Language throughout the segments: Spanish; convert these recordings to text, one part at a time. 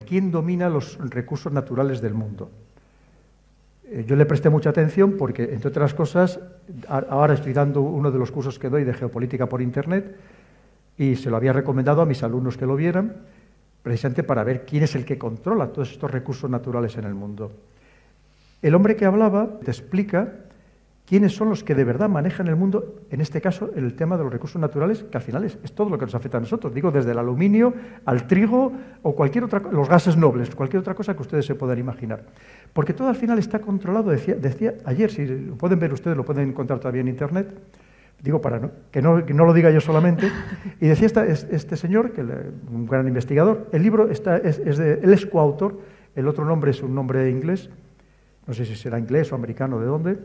quién domina los recursos naturales del mundo. Yo le presté mucha atención porque, entre otras cosas, ahora estoy dando uno de los cursos que doy de geopolítica por Internet y se lo había recomendado a mis alumnos que lo vieran, precisamente para ver quién es el que controla todos estos recursos naturales en el mundo. El hombre que hablaba te explica quiénes son los que de verdad manejan el mundo, en este caso, en el tema de los recursos naturales, que al final es todo lo que nos afecta a nosotros. Digo, desde el aluminio al trigo o cualquier otra cosa, los gases nobles, cualquier otra cosa que ustedes se puedan imaginar. Porque todo al final está controlado, decía ayer, si lo pueden ver ustedes, lo pueden encontrar todavía en Internet, digo que no lo diga yo solamente, y decía este señor, un gran investigador, el libro él es coautor, el otro nombre es un nombre inglés, no sé si será inglés o americano, de dónde,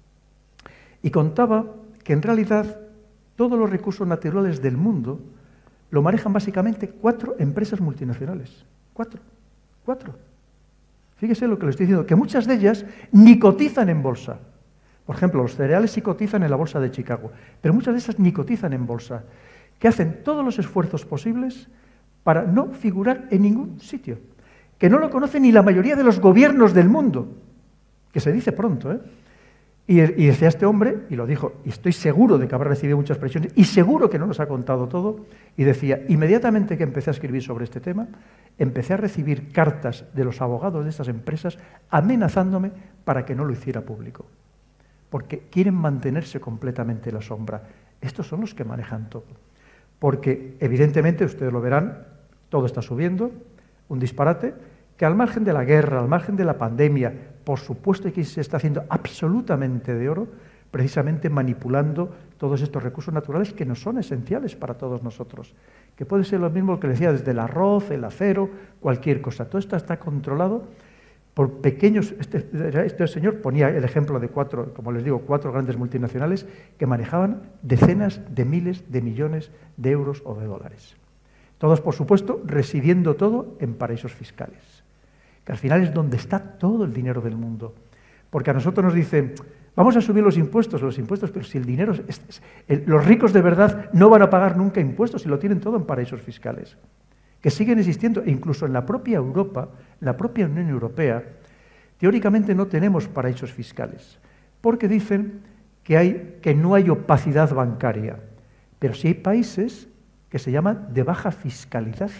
y contaba que en realidad todos los recursos naturales del mundo lo manejan básicamente 4 empresas multinacionales. 4. Fíjese lo que le estoy diciendo, que muchas de ellas ni cotizan en bolsa. Por ejemplo, los cereales sí cotizan en la bolsa de Chicago, pero muchas de esas ni cotizan en bolsa, que hacen todos los esfuerzos posibles para no figurar en ningún sitio, que no lo conoce ni la mayoría de los gobiernos del mundo, que se dice pronto, ¿eh? Y decía este hombre, y lo dijo, y estoy seguro de que habrá recibido muchas presiones, y seguro que no nos ha contado todo, y decía, inmediatamente que empecé a escribir sobre este tema, empecé a recibir cartas de los abogados de estas empresas amenazándome para que no lo hiciera público, porque quieren mantenerse completamente en la sombra. Estos son los que manejan todo, porque evidentemente, ustedes lo verán, todo está subiendo, un disparate, que al margen de la guerra, al margen de la pandemia, por supuesto que se está haciendo absolutamente de oro, precisamente manipulando todos estos recursos naturales que nos son esenciales para todos nosotros, que puede ser lo mismo que decía, desde el arroz, el acero, cualquier cosa. Todo esto está controlado por pequeños... Este señor ponía el ejemplo de 4, como les digo, 4 grandes multinacionales que manejaban decenas de miles de millones de euros o de dólares. Todos, por supuesto, residiendo todo en paraísos fiscales, que al final es donde está todo el dinero del mundo. Porque a nosotros nos dicen, vamos a subir los impuestos, pero si el dinero... los ricos de verdad no van a pagar nunca impuestos y lo tienen todo en paraísos fiscales, que siguen existiendo, e incluso en la propia Europa, en la propia Unión Europea, teóricamente no tenemos paraísos fiscales, porque dicen que no hay opacidad bancaria, pero sí hay países que se llaman de baja fiscalidad.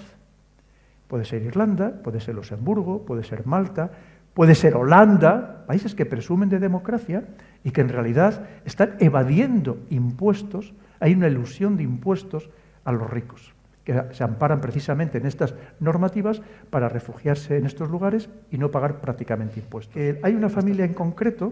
Puede ser Irlanda, puede ser Luxemburgo, puede ser Malta, puede ser Holanda, países que presumen de democracia y que en realidad están evadiendo impuestos, hay una ilusión de impuestos a los ricos, que se amparan precisamente en estas normativas para refugiarse en estos lugares y no pagar prácticamente impuestos. Hay una familia en concreto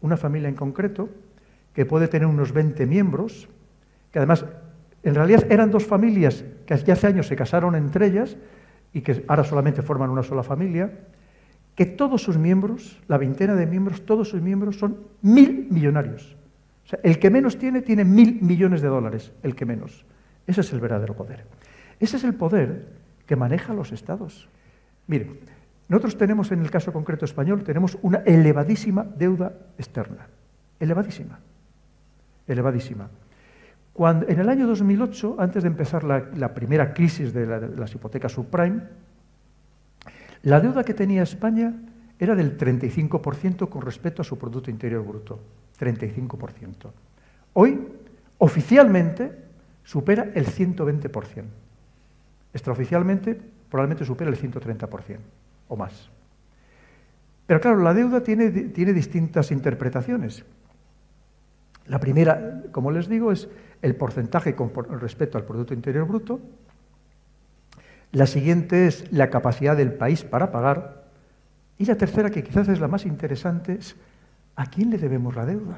que puede tener unos 20 miembros, que además en realidad eran 2 familias que hace años se casaron entre ellas, y que ahora solamente forman una sola familia, que todos sus miembros, la veintena de miembros, todos sus miembros son 1000 millonarios. O sea, el que menos tiene 1000 millones de dólares, el que menos. Ese es el verdadero poder. Ese es el poder que maneja los estados. Mire, nosotros tenemos, en el caso concreto español, tenemos una elevadísima deuda externa. Elevadísima. En el año 2008, antes de empezar la primera crisis de las hipotecas subprime, la deuda que tenía España era del 35% con respecto a su Producto Interior Bruto. 35%. Hoy, oficialmente, supera el 120%. Extraoficialmente, probablemente supera el 130% o más. Pero claro, la deuda tiene distintas interpretaciones. La primera, como les digo, es el porcentaje con respecto al Producto Interior Bruto. La siguiente es la capacidad del país para pagar. Y la tercera, que quizás es la más interesante, es ¿a quién le debemos la deuda?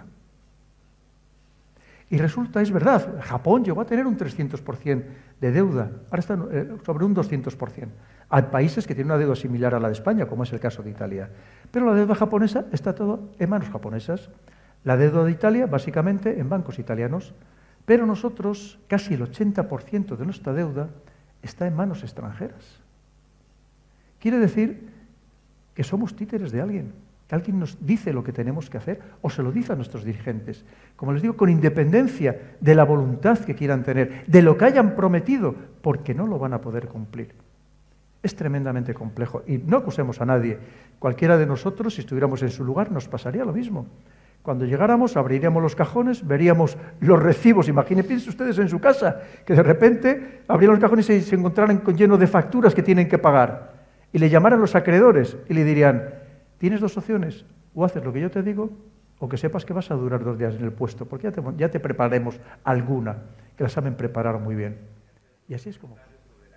Y resulta, es verdad, Japón llegó a tener un 300% de deuda, ahora está sobre un 200%. Hay países que tienen una deuda similar a la de España, como es el caso de Italia. Pero la deuda japonesa está todo en manos japonesas. La deuda de Italia, básicamente, en bancos italianos. Pero nosotros, casi el 80% de nuestra deuda está en manos extranjeras. Quiere decir que somos títeres de alguien, que alguien nos dice lo que tenemos que hacer o se lo dice a nuestros dirigentes. Como les digo, con independencia de la voluntad que quieran tener, de lo que hayan prometido, porque no lo van a poder cumplir. Es tremendamente complejo. Y no acusemos a nadie. Cualquiera de nosotros, si estuviéramos en su lugar, nos pasaría lo mismo. Cuando llegáramos, abriríamos los cajones, veríamos los recibos. Piensen ustedes en su casa, que de repente abrirían los cajones y se encontraran llenos de facturas que tienen que pagar. Y le llamaran los acreedores y le dirían, tienes dos opciones, o haces lo que yo te digo, o que sepas que vas a durar 2 días en el puesto, porque ya te prepararemos alguna, que la saben preparar muy bien. Y así es como...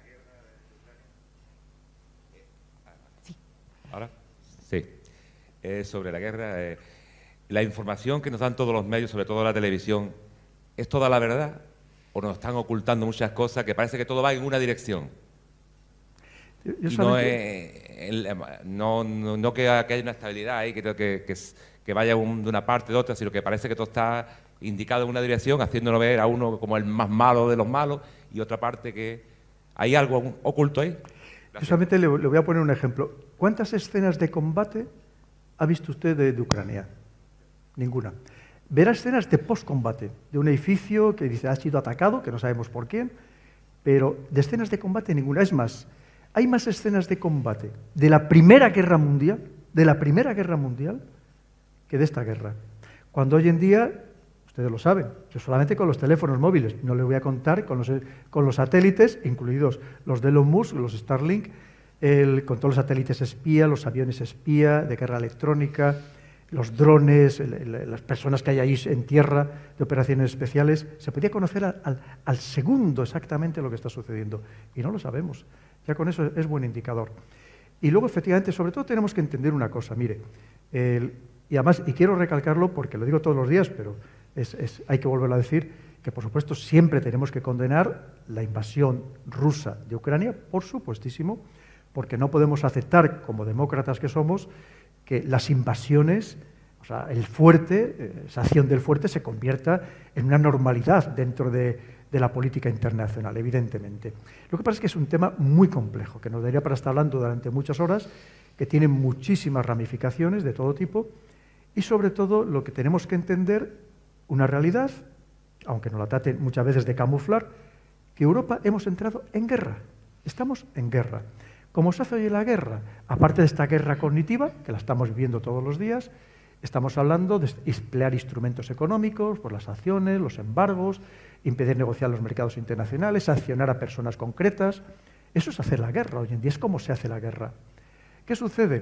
¿Ahora? Sí. Sobre la guerra, la información que nos dan todos los medios, sobre todo la televisión, ¿es toda la verdad? ¿O nos están ocultando muchas cosas que parece que todo va en una dirección? Y no que haya una estabilidad ahí, que vaya de una parte de otra, sino que parece que todo está indicado en una dirección, haciéndolo ver a uno como el más malo de los malos, y otra parte que hay algo oculto ahí. Yo solamente le voy a poner un ejemplo. ¿Cuántas escenas de combate ha visto usted de Ucrania? Ninguna. Verá escenas de postcombate, de un edificio que dice ha sido atacado, que no sabemos por quién, pero de escenas de combate ninguna. Es más, hay más escenas de combate de la Primera Guerra Mundial, que de esta guerra. Cuando hoy en día, ustedes lo saben, yo solamente con los teléfonos móviles, no les voy a contar con los satélites, incluidos los de Elon Musk, los Starlink, con todos los satélites espía, los aviones espía, de guerra electrónica, los drones, las personas que hay ahí en tierra de operaciones especiales, se podía conocer al segundo exactamente lo que está sucediendo. Y no lo sabemos. Ya con eso es buen indicador. Y luego, efectivamente, sobre todo tenemos que entender una cosa. Mire, y además, y quiero recalcarlo porque lo digo todos los días, pero hay que volverlo a decir, que por supuesto siempre tenemos que condenar la invasión rusa de Ucrania, por supuestísimo, porque no podemos aceptar, como demócratas que somos, que las invasiones, o sea, esa acción del fuerte se convierta en una normalidad dentro de la política internacional, evidentemente. Lo que pasa es que es un tema muy complejo, que nos daría para estar hablando durante muchas horas, que tiene muchísimas ramificaciones de todo tipo, y sobre todo lo que tenemos que entender, una realidad, aunque nos la traten muchas veces de camuflar, que Europa hemos entrado en guerra, estamos en guerra. ¿Cómo se hace hoy la guerra? Aparte de esta guerra cognitiva, que la estamos viviendo todos los días, estamos hablando de emplear instrumentos económicos, por las sanciones, los embargos, impedir negociar los mercados internacionales, sancionar a personas concretas. Eso es hacer la guerra hoy en día, es cómo se hace la guerra. ¿Qué sucede?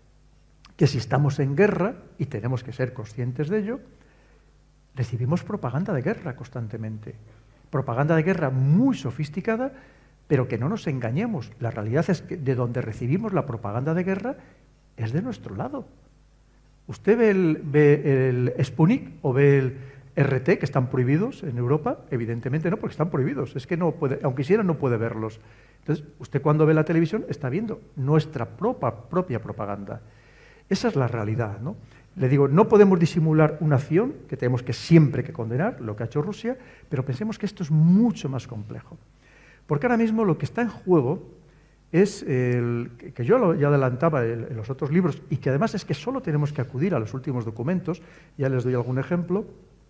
Que si estamos en guerra, y tenemos que ser conscientes de ello, recibimos propaganda de guerra constantemente. Propaganda de guerra muy sofisticada, pero que no nos engañemos. La realidad es que de donde recibimos la propaganda de guerra es de nuestro lado. ¿Usted ve el Sputnik o ve el RT, que están prohibidos en Europa? Evidentemente no, porque están prohibidos. Es que no puede, aunque quisiera, no puede verlos. Entonces, usted cuando ve la televisión está viendo nuestra propia propaganda. Esa es la realidad, ¿no? Le digo, no podemos disimular una acción que tenemos que siempre que condenar, lo que ha hecho Rusia, pero pensemos que esto es mucho más complejo. Porque ahora mismo lo que está en juego es, que yo ya adelantaba en los otros libros, y que además es que solo tenemos que acudir a los últimos documentos, ya les doy algún ejemplo,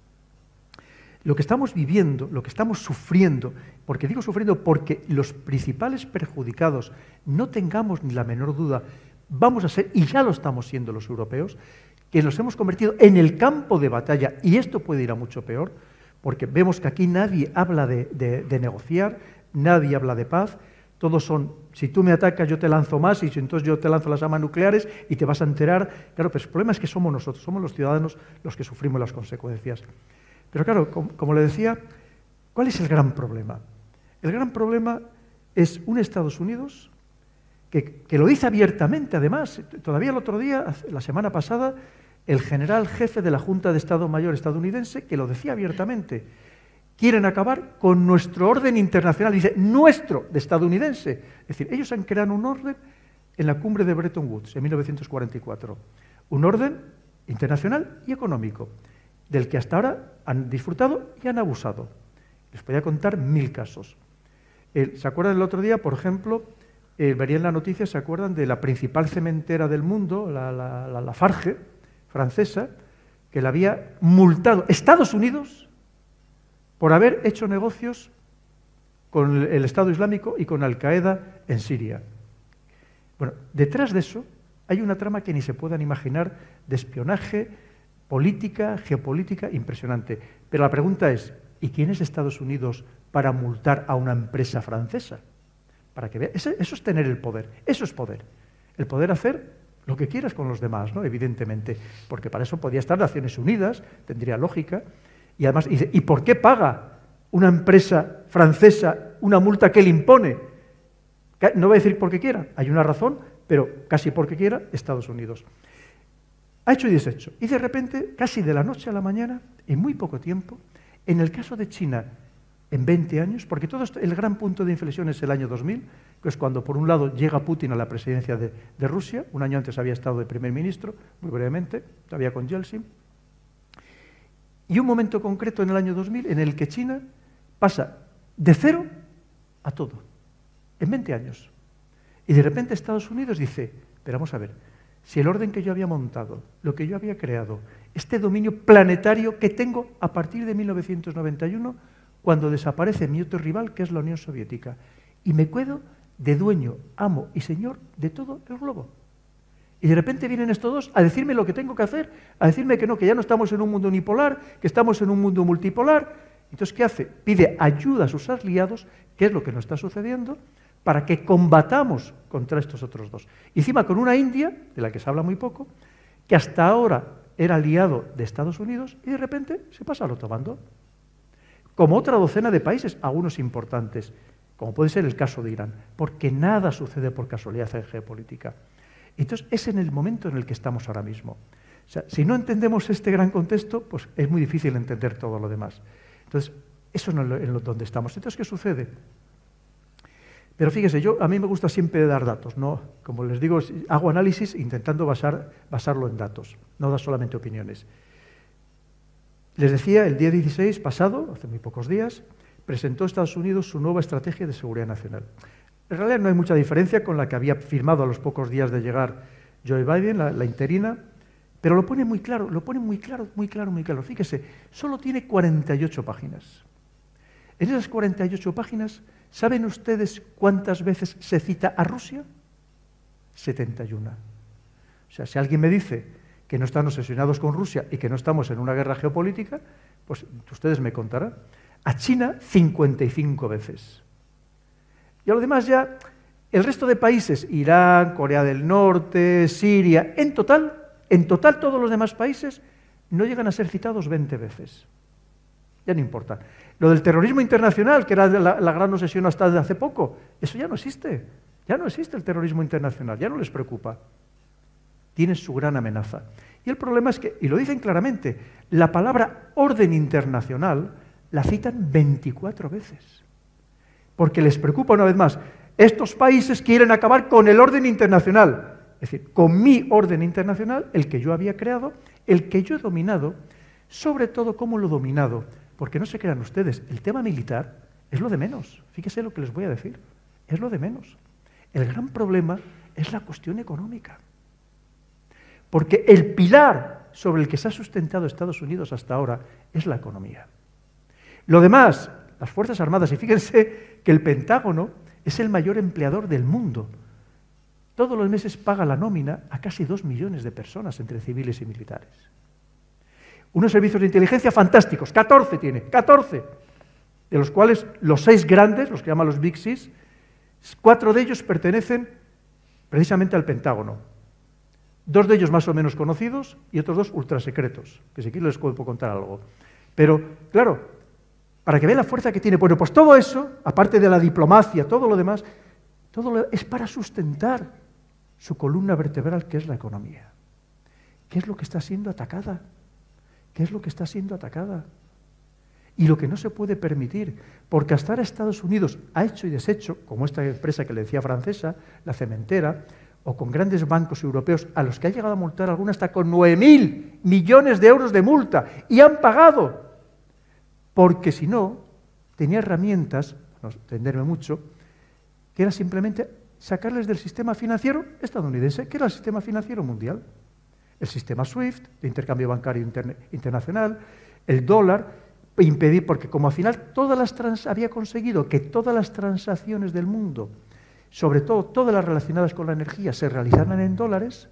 lo que estamos viviendo, lo que estamos sufriendo, porque digo sufriendo porque los principales perjudicados, no tengamos ni la menor duda, vamos a ser, y ya lo estamos siendo los europeos, que nos hemos convertido en el campo de batalla, y esto puede ir a mucho peor, porque vemos que aquí nadie habla de negociar, nadie habla de paz, todos son, si tú me atacas yo te lanzo más, y entonces yo te lanzo las armas nucleares y te vas a enterar. Claro, pero el problema es que somos nosotros, somos los ciudadanos los que sufrimos las consecuencias. Pero claro, como le decía, ¿cuál es el gran problema? El gran problema es un Estados Unidos que lo dice abiertamente, además. Todavía el otro día, la semana pasada, el general jefe de la Junta de Estado Mayor estadounidense, que lo decía abiertamente, quieren acabar con nuestro orden internacional, dice nuestro, de estadounidense. Es decir, ellos han creado un orden en la cumbre de Bretton Woods en 1944, un orden internacional y económico, del que hasta ahora han disfrutado y han abusado. Les podría contar 1000 casos. ¿Se acuerdan el otro día, por ejemplo, verían la noticia, se acuerdan de la principal cementera del mundo, la Lafarge, francesa, que la había multado Estados Unidos por haber hecho negocios con el Estado Islámico y con Al-Qaeda en Siria? Bueno, detrás de eso hay una trama que ni se puedan imaginar de espionaje, política, geopolítica, impresionante. Pero la pregunta es, ¿y quién es Estados Unidos para multar a una empresa francesa? Para que vea, eso es tener el poder, eso es poder. El poder hacer lo que quieras con los demás, ¿no? Evidentemente, porque para eso podría estar Naciones Unidas, tendría lógica. Y además, dice, ¿y por qué paga una empresa francesa una multa que le impone? No voy a decir porque quiera, hay una razón, pero casi porque quiera, Estados Unidos. Ha hecho y deshecho. Y de repente, casi de la noche a la mañana, en muy poco tiempo, en el caso de China, en 20 años, porque todo esto, el gran punto de inflexión es el año 2000, que es cuando, por un lado, llega Putin a la presidencia de Rusia, un año antes había estado de primer ministro, muy brevemente, todavía con Yeltsin, y un momento concreto en el año 2000 en el que China pasa de cero a todo, en 20 años. Y de repente Estados Unidos dice, pero vamos a ver, si el orden que yo había montado, lo que yo había creado, este dominio planetario que tengo a partir de 1991, cuando desaparece mi otro rival, que es la Unión Soviética, y me quedo de dueño, amo y señor de todo el globo. Y de repente vienen estos dos a decirme lo que tengo que hacer, a decirme que no, que ya no estamos en un mundo unipolar, que estamos en un mundo multipolar. Entonces, ¿qué hace? Pide ayuda a sus aliados, que es lo que nos está sucediendo, para que combatamos contra estos otros dos. Y encima con una India, de la que se habla muy poco, que hasta ahora era aliado de Estados Unidos, y de repente se pasa al otro bando. Como otra docena de países, algunos importantes, como puede ser el caso de Irán, porque nada sucede por casualidad en geopolítica. Entonces, es en el momento en el que estamos ahora mismo. O sea, si no entendemos este gran contexto, pues es muy difícil entender todo lo demás. Entonces, eso es donde estamos. Entonces, ¿qué sucede? Pero fíjese, a mí me gusta siempre dar datos, ¿no? Como les digo, hago análisis intentando basarlo en datos, no dar solamente opiniones. Les decía, el día 16 pasado, hace muy pocos días, presentó Estados Unidos su nueva estrategia de seguridad nacional. En realidad no hay mucha diferencia con la que había firmado a los pocos días de llegar Joe Biden, la interina, pero lo pone muy claro, muy claro. Fíjese, solo tiene 48 páginas. En esas 48 páginas, ¿saben ustedes cuántas veces se cita a Rusia? 71. O sea, si alguien me dice que no están obsesionados con Rusia y que no estamos en una guerra geopolítica, pues ustedes me contarán. A China, 55 veces. Y a lo demás ya, el resto de países, Irán, Corea del Norte, Siria, en total todos los demás países no llegan a ser citados 20 veces. Ya no importa. Lo del terrorismo internacional, que era la gran obsesión hasta de hace poco, eso ya no existe. Ya no existe el terrorismo internacional, ya no les preocupa. Tiene su gran amenaza. Y el problema es que, y lo dicen claramente, la palabra orden internacional la citan 24 veces. Porque les preocupa una vez más, estos países quieren acabar con el orden internacional, es decir, con mi orden internacional, el que yo había creado, el que yo he dominado, sobre todo cómo lo he dominado, porque no se crean ustedes, el tema militar es lo de menos, fíjese lo que les voy a decir, es lo de menos. El gran problema es la cuestión económica, porque el pilar sobre el que se ha sustentado Estados Unidos hasta ahora es la economía. Lo demás, las Fuerzas Armadas, y fíjense que el Pentágono es el mayor empleador del mundo. Todos los meses paga la nómina a casi 2 millones de personas entre civiles y militares. Unos servicios de inteligencia fantásticos, 14 tiene, 14, de los cuales los 6 grandes, los que llaman los Big Six, 4 de ellos pertenecen precisamente al Pentágono. 2 de ellos más o menos conocidos y otros 2 ultrasecretos, que si quieren les puedo contar algo. Pero, claro, para que vean la fuerza que tiene, bueno, pues todo eso, aparte de la diplomacia, todo lo demás, es para sustentar su columna vertebral, que es la economía. ¿Qué es lo que está siendo atacada? ¿Qué es lo que está siendo atacada? Y lo que no se puede permitir, porque hasta ahora Estados Unidos ha hecho y deshecho, como esta empresa que le decía francesa, la cementera, o con grandes bancos europeos, a los que ha llegado a multar alguna hasta con 9.000 millones de euros de multa, y han pagado, porque si no, tenía herramientas, no extenderme mucho, que era simplemente sacarles del sistema financiero estadounidense, que era el sistema financiero mundial. El sistema SWIFT, de intercambio bancario internacional, el dólar, impedir, porque como al final había conseguido que todas las transacciones del mundo sobre todo todas las relacionadas con la energía, se realizaran en dólares,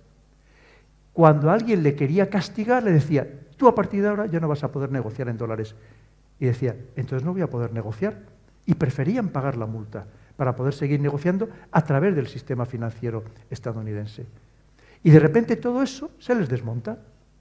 cuando alguien le quería castigar, le decía, tú a partir de ahora ya no vas a poder negociar en dólares. Y decía, entonces no voy a poder negociar. Y preferían pagar la multa para poder seguir negociando a través del sistema financiero estadounidense. Y de repente todo eso se les desmonta,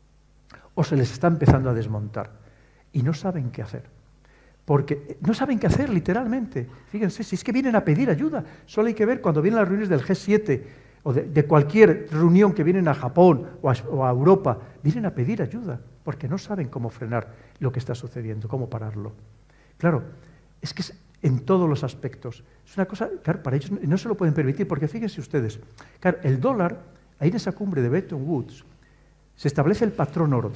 o se les está empezando a desmontar, y no saben qué hacer. Porque no saben qué hacer, literalmente. Fíjense, si es que vienen a pedir ayuda. Solo hay que ver cuando vienen las reuniones del G7 o de cualquier reunión que vienen a Japón o a Europa, vienen a pedir ayuda, porque no saben cómo frenar lo que está sucediendo, cómo pararlo. Claro, es que es en todos los aspectos. Es una cosa, claro, para ellos no se lo pueden permitir, porque fíjense ustedes, claro, el dólar, ahí en esa cumbre de Bretton Woods, se establece el patrón oro,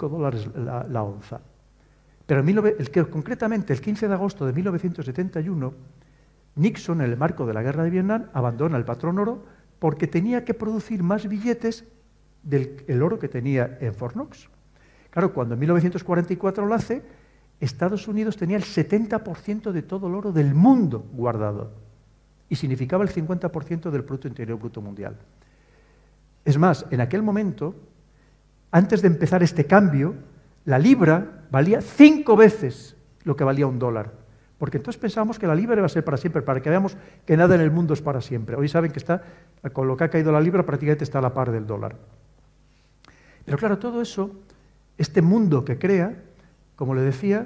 $35 la onza. Pero concretamente el 15 de agosto de 1971, Nixon, en el marco de la guerra de Vietnam, abandona el patrón oro porque tenía que producir más billetes del oro que tenía en Fort Knox. Claro, cuando en 1944 lo hace, Estados Unidos tenía el 70% de todo el oro del mundo guardado y significaba el 50% del Producto Interior Bruto Mundial. Es más, en aquel momento, antes de empezar este cambio, la libra valía 5 veces lo que valía un dólar. Porque entonces pensábamos que la libra iba a ser para siempre, para que veamos que nada en el mundo es para siempre. Hoy saben que con lo que ha caído la libra, prácticamente está a la par del dólar. Pero claro, todo eso, este mundo que crea, como le decía,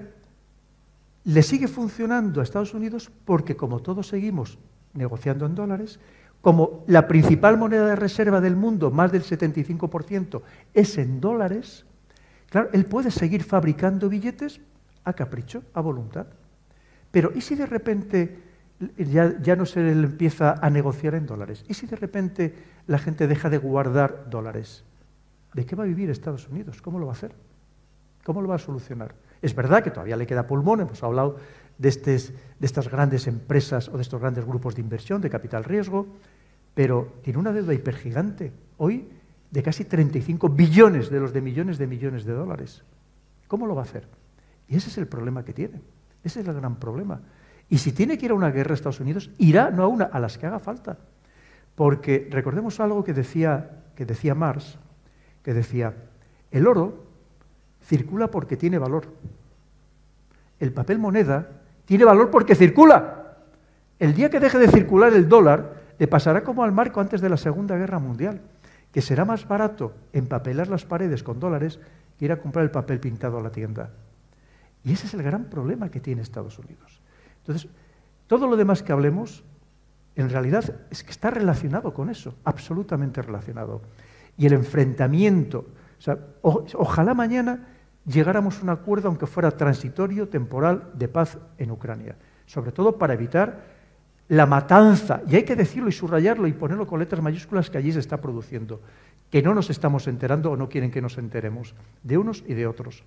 le sigue funcionando a Estados Unidos porque como todos seguimos negociando en dólares, como la principal moneda de reserva del mundo, más del 75%, es en dólares, claro, él puede seguir fabricando billetes a capricho, a voluntad. Pero ¿y si de repente ya no se le empieza a negociar en dólares? ¿Y si de repente la gente deja de guardar dólares? ¿De qué va a vivir Estados Unidos? ¿Cómo lo va a hacer? ¿Cómo lo va a solucionar? Es verdad que todavía le queda pulmón, hemos hablado de estas grandes empresas o de estos grandes grupos de inversión, de capital riesgo, pero tiene una deuda hipergigante, hoy de casi 35 billones de los de millones de dólares. ¿Cómo lo va a hacer? Y ese es el problema que tiene, ese es el gran problema. Y si tiene que ir a una guerra a Estados Unidos, irá no a una, a las que haga falta. Porque recordemos algo que decía Marx, que decía, el oro circula porque tiene valor. El papel moneda tiene valor porque circula. El día que deje de circular el dólar, le pasará como al marco antes de la Segunda Guerra Mundial, que será más barato empapelar las paredes con dólares que ir a comprar el papel pintado a la tienda. Y ese es el gran problema que tiene Estados Unidos. Entonces, todo lo demás que hablemos, en realidad, es que está relacionado con eso, absolutamente relacionado. Y el enfrentamiento, o sea, ojalá mañana llegáramos a un acuerdo, aunque fuera transitorio, temporal, de paz en Ucrania. Sobre todo para evitar la matanza, y hay que decirlo y subrayarlo y ponerlo con letras mayúsculas, que allí se está produciendo, que no nos estamos enterando o no quieren que nos enteremos, de unos y de otros.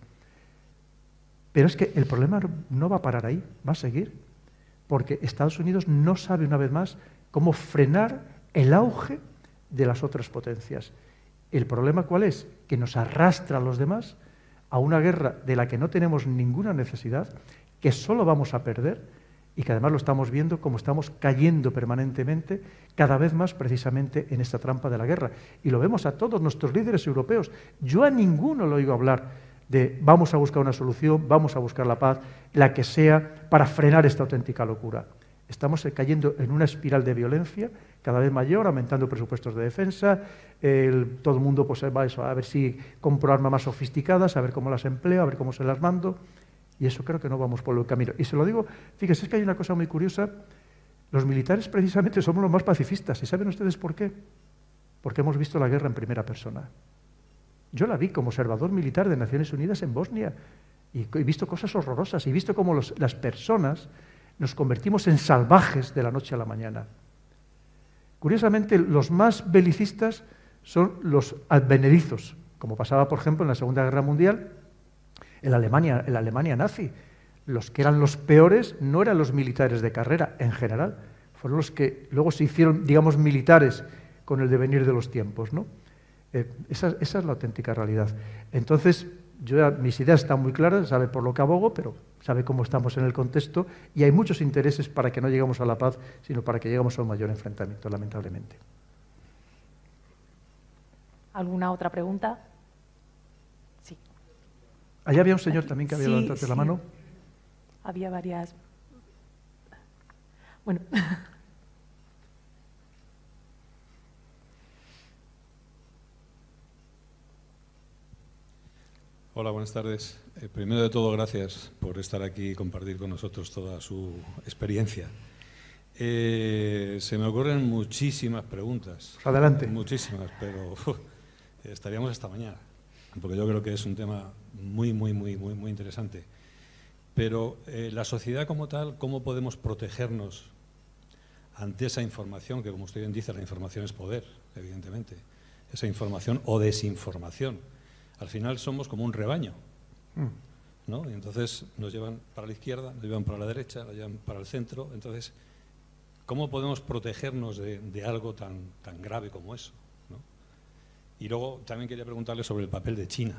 Pero es que el problema no va a parar ahí, va a seguir, porque Estados Unidos no sabe una vez más cómo frenar el auge de las otras potencias. ¿El problema cuál es? Que nos arrastra a los demás a una guerra de la que no tenemos ninguna necesidad, que solo vamos a perder, y que además lo estamos viendo como estamos cayendo permanentemente, cada vez más precisamente en esta trampa de la guerra. Y lo vemos a todos nuestros líderes europeos. Yo a ninguno le oigo hablar de vamos a buscar una solución, vamos a buscar la paz, la que sea, para frenar esta auténtica locura. Estamos cayendo en una espiral de violencia cada vez mayor, aumentando presupuestos de defensa, todo el mundo pues, va a ver si compro armas más sofisticadas, a ver cómo las empleo, a ver cómo se las mando. Y eso creo que no vamos por el camino. Y se lo digo, fíjense, es que hay una cosa muy curiosa. Los militares precisamente somos los más pacifistas. ¿Y saben ustedes por qué? Porque hemos visto la guerra en primera persona. Yo la vi como observador militar de Naciones Unidas en Bosnia. Y he visto cosas horrorosas. Y he visto cómo las personas nos convertimos en salvajes de la noche a la mañana. Curiosamente, los más belicistas son los advenedizos, como pasaba, por ejemplo, en la Segunda Guerra Mundial, en la Alemania nazi. Los que eran los peores no eran los militares de carrera, en general. Fueron los que luego se hicieron, digamos, militares con el devenir de los tiempos, ¿no? Esa es la auténtica realidad. Entonces, Mis ideas están muy claras, sabe por lo que abogo, pero sabe cómo estamos en el contexto y hay muchos intereses para que no lleguemos a la paz, sino para que lleguemos a un mayor enfrentamiento, lamentablemente. ¿Alguna otra pregunta? Sí. Allá había un señor también que había levantado la mano. Había varias. Bueno. Hola, buenas tardes. Primero de todo, gracias por estar aquí y compartir con nosotros toda su experiencia. Se me ocurren muchísimas preguntas. Pues adelante. Muchísimas, pero estaríamos hasta mañana, porque yo creo que es un tema muy interesante. Pero la sociedad como tal, ¿cómo podemos protegernos ante esa información? Que como usted bien dice, la información es poder, evidentemente. Esa información o desinformación. Al final somos como un rebaño, ¿no? Y entonces nos llevan para la izquierda, nos llevan para la derecha, nos llevan para el centro. Entonces, ¿cómo podemos protegernos de algo tan grave como eso, ¿no? Y luego también quería preguntarle sobre el papel de China.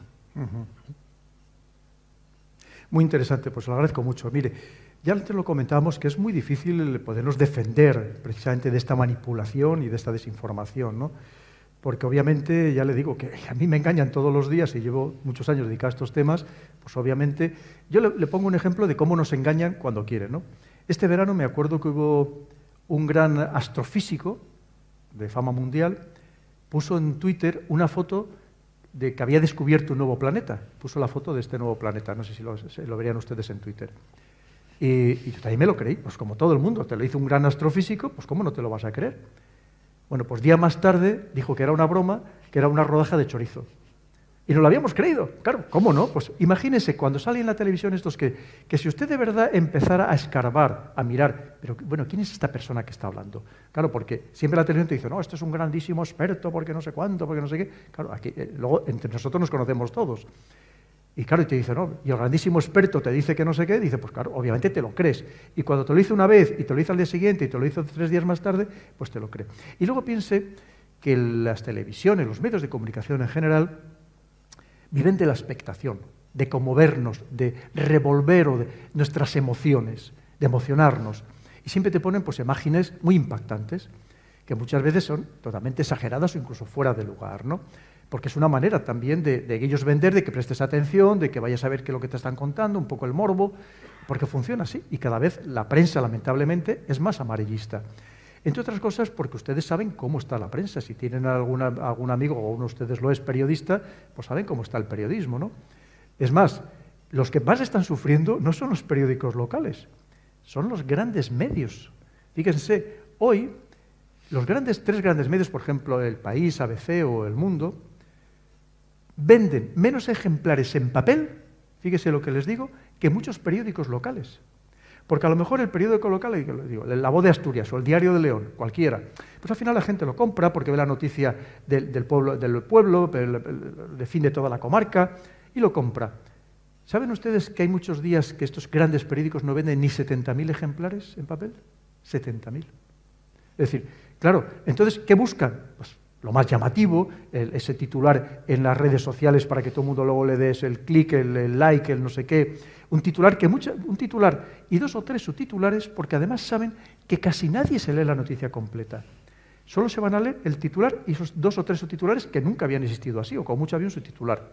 Muy interesante, pues lo agradezco mucho. Mire, ya antes lo comentábamos que es muy difícil podernos defender precisamente de esta manipulación y de esta desinformación, ¿no? Porque obviamente, ya le digo, que a mí me engañan todos los días y llevo muchos años dedicados a estos temas, pues obviamente, yo le pongo un ejemplo de cómo nos engañan cuando quieren, ¿no? Este verano me acuerdo que hubo un gran astrofísico de fama mundial, puso en Twitter una foto de que había descubierto un nuevo planeta, puso la foto de este nuevo planeta, no sé si lo verían ustedes en Twitter. Y yo también me lo creí, pues como todo el mundo, te lo hizo un gran astrofísico, pues ¿cómo no te lo vas a creer? Bueno, pues día más tarde dijo que era una broma, que era una rodaja de chorizo. Y nos lo habíamos creído. Claro, ¿cómo no? Pues imagínese cuando sale en la televisión estos que si usted de verdad empezara a escarbar, a mirar, pero bueno, ¿quién es esta persona que está hablando? Claro, porque siempre la televisión te dice, no, este es un grandísimo experto, porque no sé cuánto, porque no sé qué. Claro, aquí, luego entre nosotros nos conocemos todos. Y claro, y te dice, no, y el grandísimo experto te dice que no sé qué, dice, pues claro, obviamente te lo crees. Y cuando te lo hizo una vez, y te lo hizo al día siguiente, y te lo hizo 3 días más tarde, pues te lo cree. Y luego piense que las televisiones, los medios de comunicación en general, viven de la expectación, de conmovernos, de revolver o de nuestras emociones, de emocionarnos. Y siempre te ponen pues imágenes muy impactantes, que muchas veces son totalmente exageradas o incluso fuera de lugar, ¿no? Porque es una manera también de ellos vender, de que prestes atención, de que vayas a ver qué es lo que te están contando, un poco el morbo, porque funciona así. Y cada vez la prensa, lamentablemente, es más amarillista. Entre otras cosas, porque ustedes saben cómo está la prensa. Si tienen algún amigo o uno de ustedes lo es periodista, pues saben cómo está el periodismo, ¿no? Es más, los que más están sufriendo no son los periódicos locales, son los grandes medios. Fíjense, hoy, los 3 grandes medios, por ejemplo, El País, ABC o El Mundo, venden menos ejemplares en papel, fíjese lo que les digo, que muchos periódicos locales. Porque a lo mejor el periódico local, digo, La Voz de Asturias o el Diario de León, cualquiera, pues al final la gente lo compra porque ve la noticia del pueblo, de fin de toda la comarca, y lo compra. ¿Saben ustedes que hay muchos días que estos grandes periódicos no venden ni 70.000 ejemplares en papel? 70.000. Es decir, claro, entonces, ¿qué buscan? Pues lo más llamativo, ese titular en las redes sociales para que todo el mundo luego le des el clic, el like, el no sé qué. Un titular y 2 o 3 subtitulares, porque además saben que casi nadie se lee la noticia completa. Solo se van a leer el titular y esos 2 o 3 subtitulares que nunca habían existido así, o como mucho había un subtitular.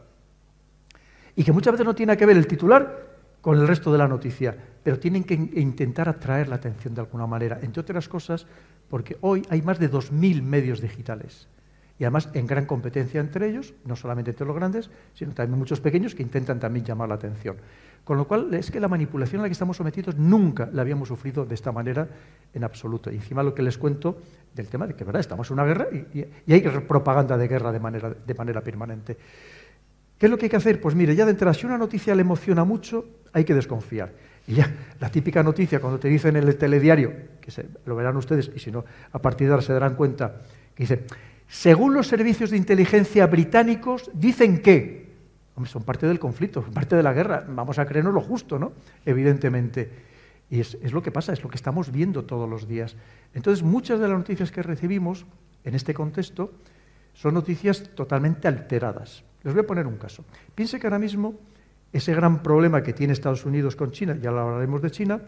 Y que muchas veces no tiene que ver el titular con el resto de la noticia, pero tienen que intentar atraer la atención de alguna manera, entre otras cosas, porque hoy hay más de 2.000 medios digitales. Y además en gran competencia entre ellos, no solamente entre los grandes, sino también muchos pequeños que intentan también llamar la atención. Con lo cual es que la manipulación a la que estamos sometidos nunca la habíamos sufrido de esta manera en absoluto. Y encima lo que les cuento del tema de que verdad estamos en una guerra y hay propaganda de guerra de manera permanente. ¿Qué es lo que hay que hacer? Pues mire, ya de entrada, si una noticia le emociona mucho, hay que desconfiar. Y ya, la típica noticia cuando te dicen en el telediario, lo verán ustedes, y si no, a partir de ahora se darán cuenta, que dice, según los servicios de inteligencia británicos, dicen que, hombre, son parte del conflicto, son parte de la guerra, vamos a creernos lo justo, ¿no? Evidentemente. Y es lo que pasa, es lo que estamos viendo todos los días. Entonces, muchas de las noticias que recibimos en este contexto son noticias totalmente alteradas. Les voy a poner un caso. Piense que ahora mismo ese gran problema que tiene Estados Unidos con China, ya lo hablaremos de China,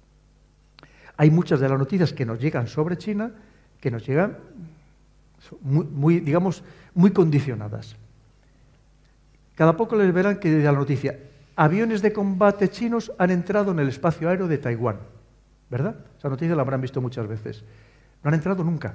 hay muchas de las noticias que nos llegan sobre China que nos llegan digamos, muy condicionadas. Cada poco les verán que de la noticia, aviones de combate chinos han entrado en el espacio aéreo de Taiwán, ¿verdad? Esa noticia la habrán visto muchas veces. No han entrado nunca.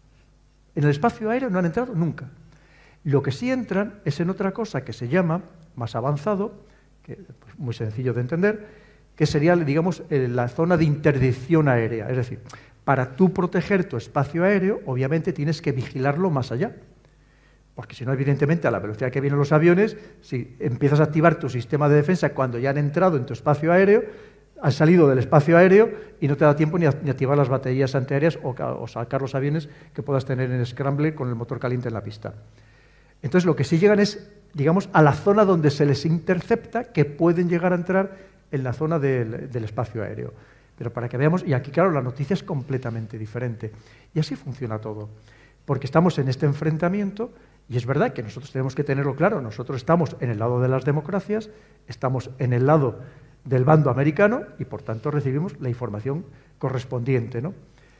En el espacio aéreo no han entrado nunca. Lo que sí entran es en otra cosa que se llama, más avanzado, que pues, muy sencillo de entender, que sería, digamos, la zona de interdicción aérea. Es decir, para tú proteger tu espacio aéreo, obviamente tienes que vigilarlo más allá. Porque si no, evidentemente, a la velocidad que vienen los aviones, si empiezas a activar tu sistema de defensa cuando ya han entrado en tu espacio aéreo, han salido del espacio aéreo y no te da tiempo ni activar las baterías antiaéreas o sacar los aviones que puedas tener en scramble con el motor caliente en la pista. Entonces, lo que sí llegan es, digamos, a la zona donde se les intercepta, que pueden llegar a entrar en la zona del espacio aéreo. Pero para que veamos, y aquí, claro, la noticia es completamente diferente. Y así funciona todo. Porque estamos en este enfrentamiento, y es verdad que nosotros tenemos que tenerlo claro, nosotros estamos en el lado de las democracias, estamos en el lado del bando americano, y por tanto recibimos la información correspondiente, ¿no?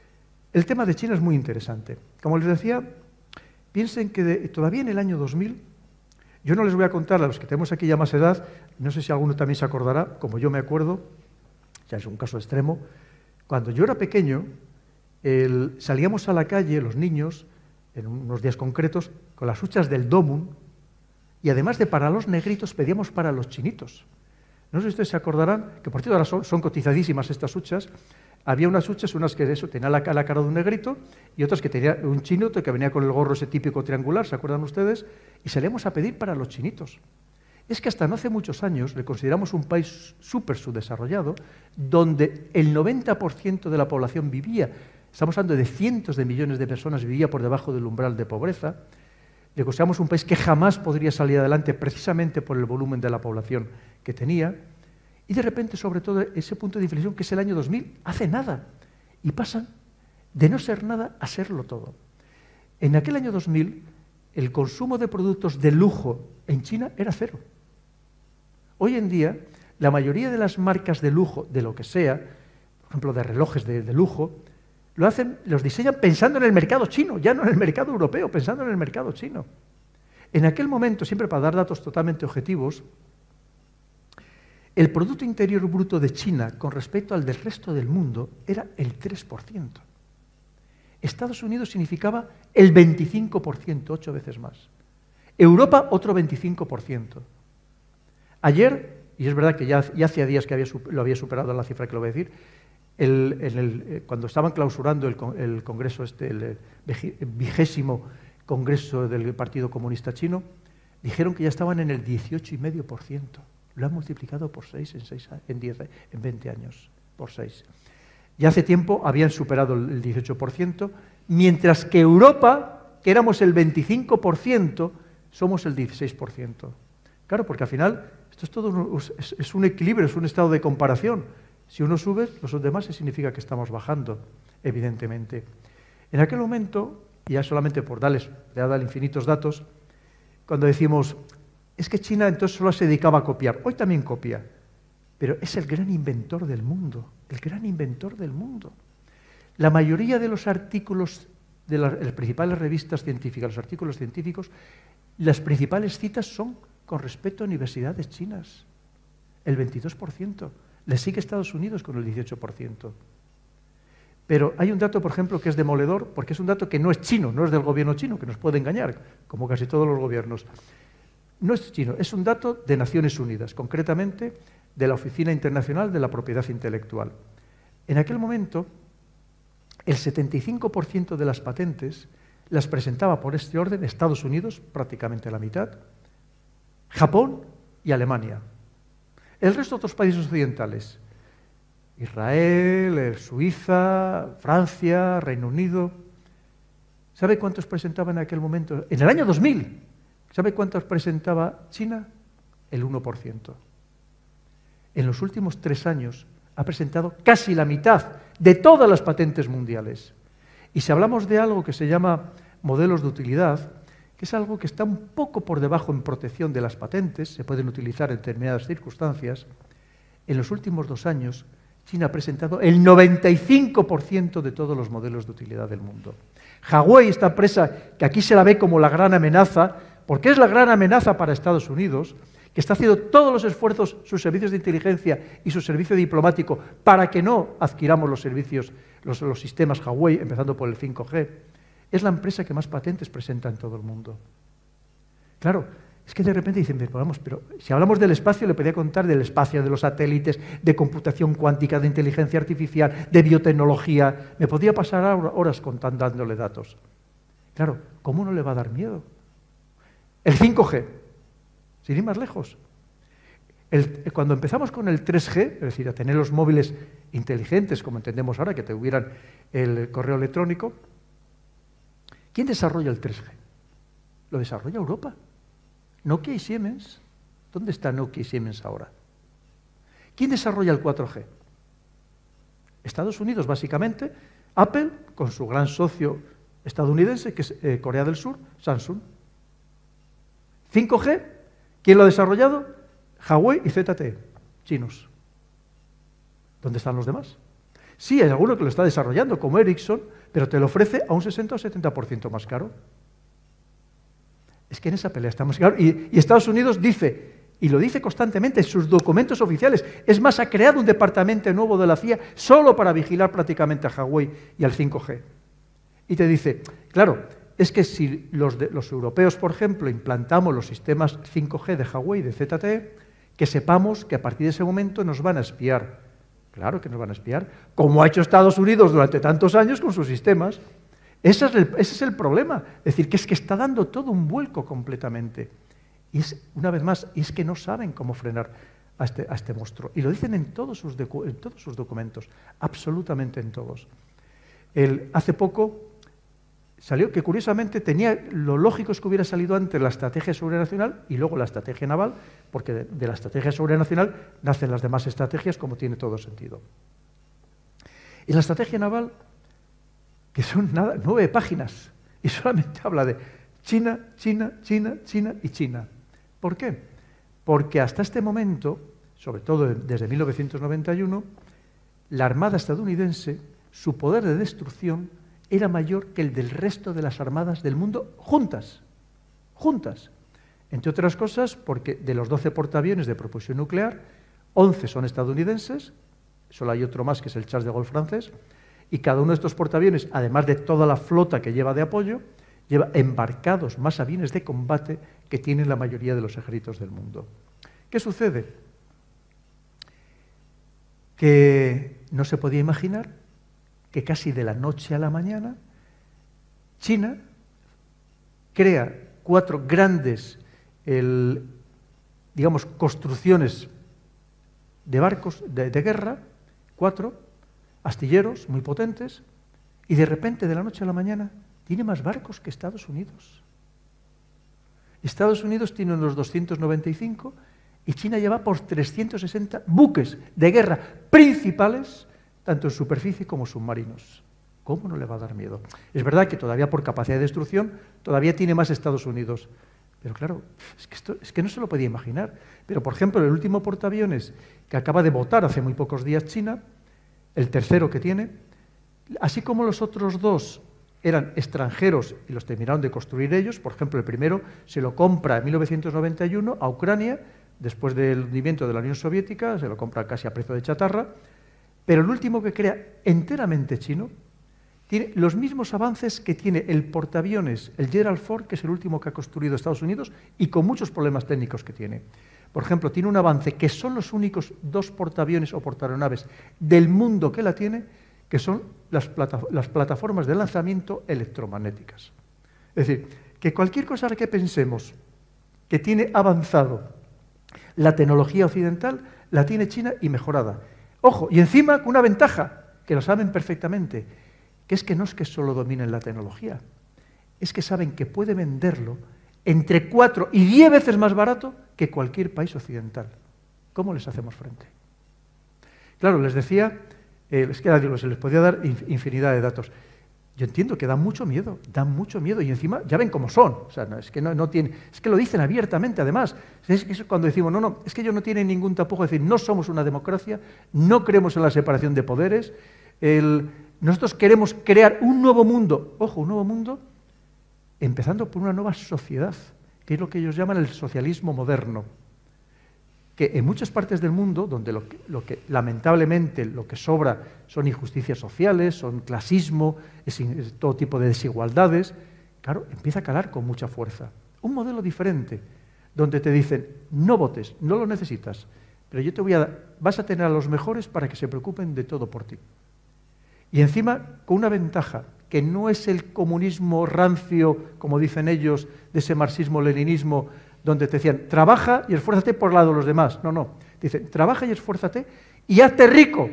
El tema de China es muy interesante. Como les decía, piensen que todavía en el año 2000, yo no les voy a contar a los que tenemos aquí ya más edad, no sé si alguno también se acordará, como yo me acuerdo, ya es un caso extremo, cuando yo era pequeño, salíamos a la calle, los niños, en unos días concretos, con las huchas del Domun, y además de para los negritos, pedíamos para los chinitos. No sé si ustedes se acordarán, que por cierto ahora son cotizadísimas estas huchas. Había unas huchas, unas que eso tenía la cara de un negrito, y otras que tenía un chino que venía con el gorro ese típico triangular, ¿se acuerdan ustedes? Y salíamos a pedir para los chinitos. Es que hasta no hace muchos años le consideramos un país súper subdesarrollado, donde el 90% de la población vivía, estamos hablando de cientos de millones de personas, vivía por debajo del umbral de pobreza. Le consideramos un país que jamás podría salir adelante precisamente por el volumen de la población que tenía. Y de repente, sobre todo, ese punto de inflexión, que es el año 2000, hace nada. Y pasan de no ser nada a serlo todo. En aquel año 2000, el consumo de productos de lujo en China era cero. Hoy en día, la mayoría de las marcas de lujo, de lo que sea, por ejemplo, de relojes de lujo, los diseñan pensando en el mercado chino, ya no en el mercado europeo, pensando en el mercado chino. En aquel momento, siempre para dar datos totalmente objetivos, el Producto Interior Bruto de China con respecto al del resto del mundo era el 3%. Estados Unidos significaba el 25%, 8 veces más. Europa, otro 25%. Ayer, y es verdad que ya hacía días que lo había superado la cifra que lo voy a decir, cuando estaban clausurando el Congreso, el 20º Congreso del Partido Comunista Chino, dijeron que ya estaban en el 18,5%. Lo han multiplicado por 6 en 20 años, por 6. Ya hace tiempo habían superado el 18%, mientras que Europa, que éramos el 25%, somos el 16%. Claro, porque al final esto es todo es un equilibrio, es un estado de comparación. Si uno sube, los demás significa que estamos bajando, evidentemente. En aquel momento, ya solamente por dar infinitos datos, cuando decimos, es que China entonces solo se dedicaba a copiar, hoy también copia, pero es el gran inventor del mundo, el gran inventor del mundo. La mayoría de los artículos de las principales revistas científicas, los artículos científicos, las principales citas son con respecto a universidades chinas, el 22%. Le sigue Estados Unidos con el 18%. Pero hay un dato, por ejemplo, que es demoledor, porque es un dato que no es chino, no es del gobierno chino, que nos puede engañar, como casi todos los gobiernos. No es chino, es un dato de Naciones Unidas, concretamente de la Oficina Internacional de la Propiedad Intelectual. En aquel momento, el 75% de las patentes las presentaba por este orden Estados Unidos, prácticamente la mitad, Japón y Alemania. El resto de otros países occidentales, Israel, Suiza, Francia, Reino Unido. ¿Sabe cuántos presentaba en aquel momento? En el año 2000, ¿sabe cuántos presentaba China? El 1%. En los últimos 3 años ha presentado casi la mitad de todas las patentes mundiales. Y si hablamos de algo que se llama modelos de utilidad, que es algo que está un poco por debajo en protección de las patentes, se pueden utilizar en determinadas circunstancias. En los últimos 2 años, China ha presentado el 95% de todos los modelos de utilidad del mundo. Huawei, esta empresa que aquí se la ve como la gran amenaza, porque es la gran amenaza para Estados Unidos, que está haciendo todos los esfuerzos, sus servicios de inteligencia y su servicio diplomático, para que no adquiramos los servicios, los sistemas Huawei, empezando por el 5G, es la empresa que más patentes presenta en todo el mundo. Claro, es que de repente dicen, pero si hablamos del espacio, le podría contar del espacio, de los satélites, de computación cuántica, de inteligencia artificial, de biotecnología. Me podría pasar horas dándole datos. Claro, ¿cómo no le va a dar miedo? El 5G, sin ir más lejos. Cuando empezamos con el 3G, es decir, a tener los móviles inteligentes, como entendemos ahora, que tuvieran el correo electrónico, ¿quién desarrolla el 3G? Lo desarrolla Europa. Nokia y Siemens. ¿Dónde está Nokia y Siemens ahora? ¿Quién desarrolla el 4G? Estados Unidos, básicamente. Apple, con su gran socio estadounidense, que es Corea del Sur, Samsung. 5G, ¿quién lo ha desarrollado? Huawei y ZTE, chinos. ¿Dónde están los demás? Sí, hay alguno que lo está desarrollando, como Ericsson, pero te lo ofrece a un 60 o 70% más caro. Es que en esa pelea estamos... Y Estados Unidos dice, y lo dice constantemente en sus documentos oficiales, es más, ha creado un departamento nuevo de la CIA solo para vigilar prácticamente a Huawei y al 5G. Y te dice, claro, es que si los europeos, por ejemplo, implantamos los sistemas 5G de Huawei y de ZTE, que sepamos que a partir de ese momento nos van a espiar. Claro que nos van a espiar, como ha hecho Estados Unidos durante tantos años con sus sistemas. Ese es el problema. Es decir, que está dando todo un vuelco completamente. Y una vez más, es que no saben cómo frenar a este monstruo. Y lo dicen en todos sus documentos, absolutamente en todos. Hace poco salió que curiosamente lo lógico es que hubiera salido antes la estrategia de seguridad nacional y luego la estrategia naval, porque de la estrategia de seguridad nacional nacen las demás estrategias, como tiene todo sentido. En la estrategia naval, que son 9 páginas, y solamente habla de China, China, China, China y China. ¿Por qué? Porque hasta este momento, sobre todo desde 1991, la Armada estadounidense, su poder de destrucción era mayor que el del resto de las armadas del mundo juntas. Entre otras cosas, porque de los 12 portaaviones de propulsión nuclear, 11 son estadounidenses, solo hay otro más que es el Charles de Gaulle francés, y cada uno de estos portaaviones, además de toda la flota que lleva de apoyo, lleva embarcados más aviones de combate que tienen la mayoría de los ejércitos del mundo. ¿Qué sucede? Que no se podía imaginar que casi de la noche a la mañana China crea 4 grandes, construcciones de barcos de guerra, 4 astilleros muy potentes, y de repente de la noche a la mañana tiene más barcos que Estados Unidos. Estados Unidos tiene unos 295 y China lleva por 360 buques de guerra principales, tanto en superficie como submarinos. ¿Cómo no le va a dar miedo? Es verdad que todavía por capacidad de destrucción todavía tiene más Estados Unidos. Pero claro, es que no se lo podía imaginar. Pero, por ejemplo, el último portaaviones que acaba de votar hace muy pocos días China, el tercero que tiene, así como los otros 2 eran extranjeros y los terminaron de construir ellos, por ejemplo, el primero se lo compra en 1991 a Ucrania, después del hundimiento de la Unión Soviética, se lo compra casi a precio de chatarra, pero el último que crea enteramente chino tiene los mismos avances que tiene el portaaviones, el Gerald Ford, que es el último que ha construido Estados Unidos, y con muchos problemas técnicos que tiene. Por ejemplo, tiene un avance que son los únicos 2 portaaviones o portaeronaves del mundo que la tiene, que son las plataformas de lanzamiento electromagnéticas. Es decir, que cualquier cosa que pensemos que tiene avanzado la tecnología occidental, la tiene China y mejorada. Ojo, y encima con una ventaja, que lo saben perfectamente, que es que no es que solo dominen la tecnología, es que saben que puede venderlo entre 4 y 10 veces más barato que cualquier país occidental. ¿Cómo les hacemos frente? Claro, les decía, es que se les podía dar infinidad de datos. Yo entiendo que dan mucho miedo, y encima ya ven cómo son. O sea, es que no tienen, es que lo dicen abiertamente, además. Es cuando decimos, no, es que ellos no tienen ningún tapujo, es decir, no somos una democracia, no creemos en la separación de poderes, nosotros queremos crear un nuevo mundo, ojo, un nuevo mundo, empezando por una nueva sociedad, que es lo que ellos llaman el socialismo moderno, que en muchas partes del mundo, donde lamentablemente lo que sobra son injusticias sociales, son clasismo, es todo tipo de desigualdades, claro, empieza a calar con mucha fuerza. Un modelo diferente, donde te dicen, no votes, no lo necesitas, pero yo te voy a dar, vas a tener a los mejores para que se preocupen de todo por ti. Y encima, con una ventaja, que no es el comunismo rancio, como dicen ellos, de ese marxismo-leninismo, donde te decían, trabaja y esfuérzate por el lado de los demás. No. Dicen, trabaja y esfuérzate y hazte rico.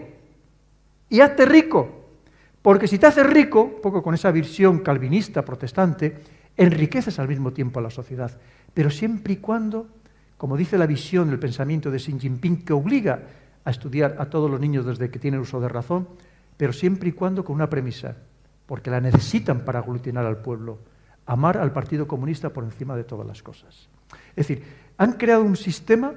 Y hazte rico. Porque si te haces rico, un poco con esa visión calvinista, protestante, enriqueces al mismo tiempo a la sociedad. Pero siempre y cuando, como dice la visión del pensamiento de Xi Jinping, que obliga a estudiar a todos los niños desde que tienen uso de razón, pero siempre y cuando con una premisa, porque la necesitan para aglutinar al pueblo, amar al Partido Comunista por encima de todas las cosas. Es decir, han creado un sistema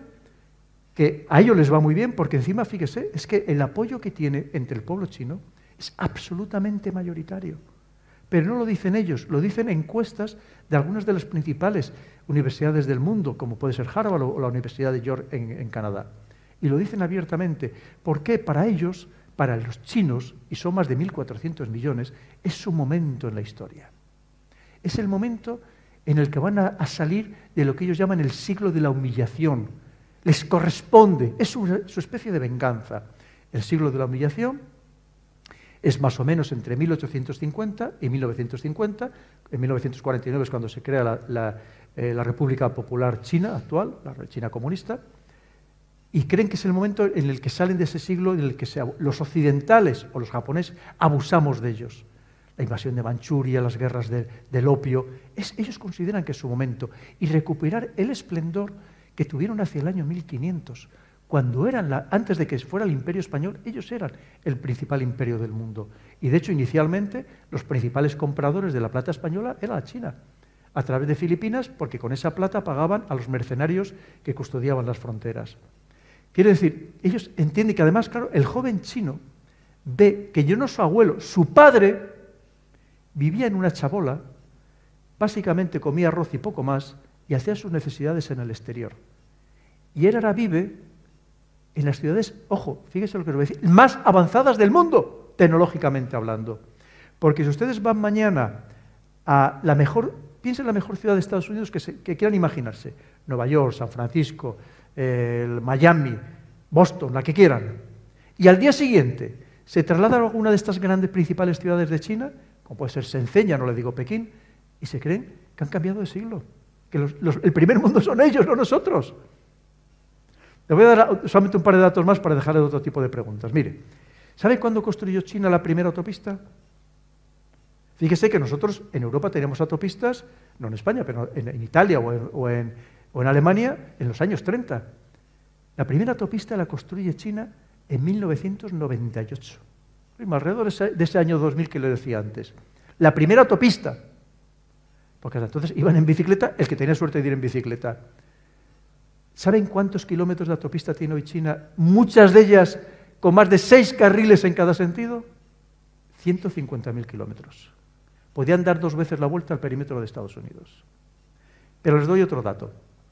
que a ellos les va muy bien, porque encima, fíjese, es que el apoyo que tiene entre el pueblo chino es absolutamente mayoritario. Pero no lo dicen ellos, lo dicen encuestas de algunas de las principales universidades del mundo, como puede ser Harvard o la Universidad de York en Canadá. Y lo dicen abiertamente. ¿Por qué? Para ellos, para los chinos, y son más de 1.400 millones, es su momento en la historia. Es el momento en el que van a salir de lo que ellos llaman el siglo de la humillación. Les corresponde, es su especie de venganza. El siglo de la humillación es más o menos entre 1850 y 1950. En 1949 es cuando se crea la República Popular China actual, la China comunista, y creen que es el momento en el que salen de ese siglo en el que los occidentales o los japoneses abusamos de ellos. La invasión de Manchuria, las guerras del opio, ellos consideran que es su momento, y recuperar el esplendor que tuvieron hacia el año 1500, cuando antes de que fuera el Imperio Español, ellos eran el principal imperio del mundo. Y de hecho, inicialmente, los principales compradores de la plata española era la China, a través de Filipinas, porque con esa plata pagaban a los mercenarios que custodiaban las fronteras. Quiere decir, ellos entienden que además, claro, el joven chino ve que yo no su abuelo, su padre vivía en una chabola, básicamente comía arroz y poco más, y hacía sus necesidades en el exterior. Y él ahora vive en las ciudades, ojo, fíjese lo que os voy a decir, más avanzadas del mundo, tecnológicamente hablando. Porque si ustedes van mañana a la mejor, piensen en la mejor ciudad de Estados Unidos que quieran imaginarse, Nueva York, San Francisco, Miami, Boston, la que quieran, y al día siguiente se trasladan a alguna de estas grandes principales ciudades de China, como puede ser Shenzhen, ya no le digo Pekín, y se creen que han cambiado de siglo, que el primer mundo son ellos, no nosotros. Le voy a dar solamente un par de datos más para dejarle otro tipo de preguntas. Mire, ¿sabe cuándo construyó China la primera autopista? Fíjese que nosotros en Europa tenemos autopistas, no en España, pero en Italia o en Alemania, en los años 30. La primera autopista la construye China en 1998. Alrededor de ese año 2000 que le decía antes. La primera autopista. Porque hasta entonces iban en bicicleta, el que tenía suerte de ir en bicicleta. ¿Saben cuántos kilómetros de autopista tiene hoy China? Muchas de ellas con más de 6 carriles en cada sentido. 150.000 kilómetros. Podían dar 2 veces la vuelta al perímetro de Estados Unidos. Pero les doy otro dato.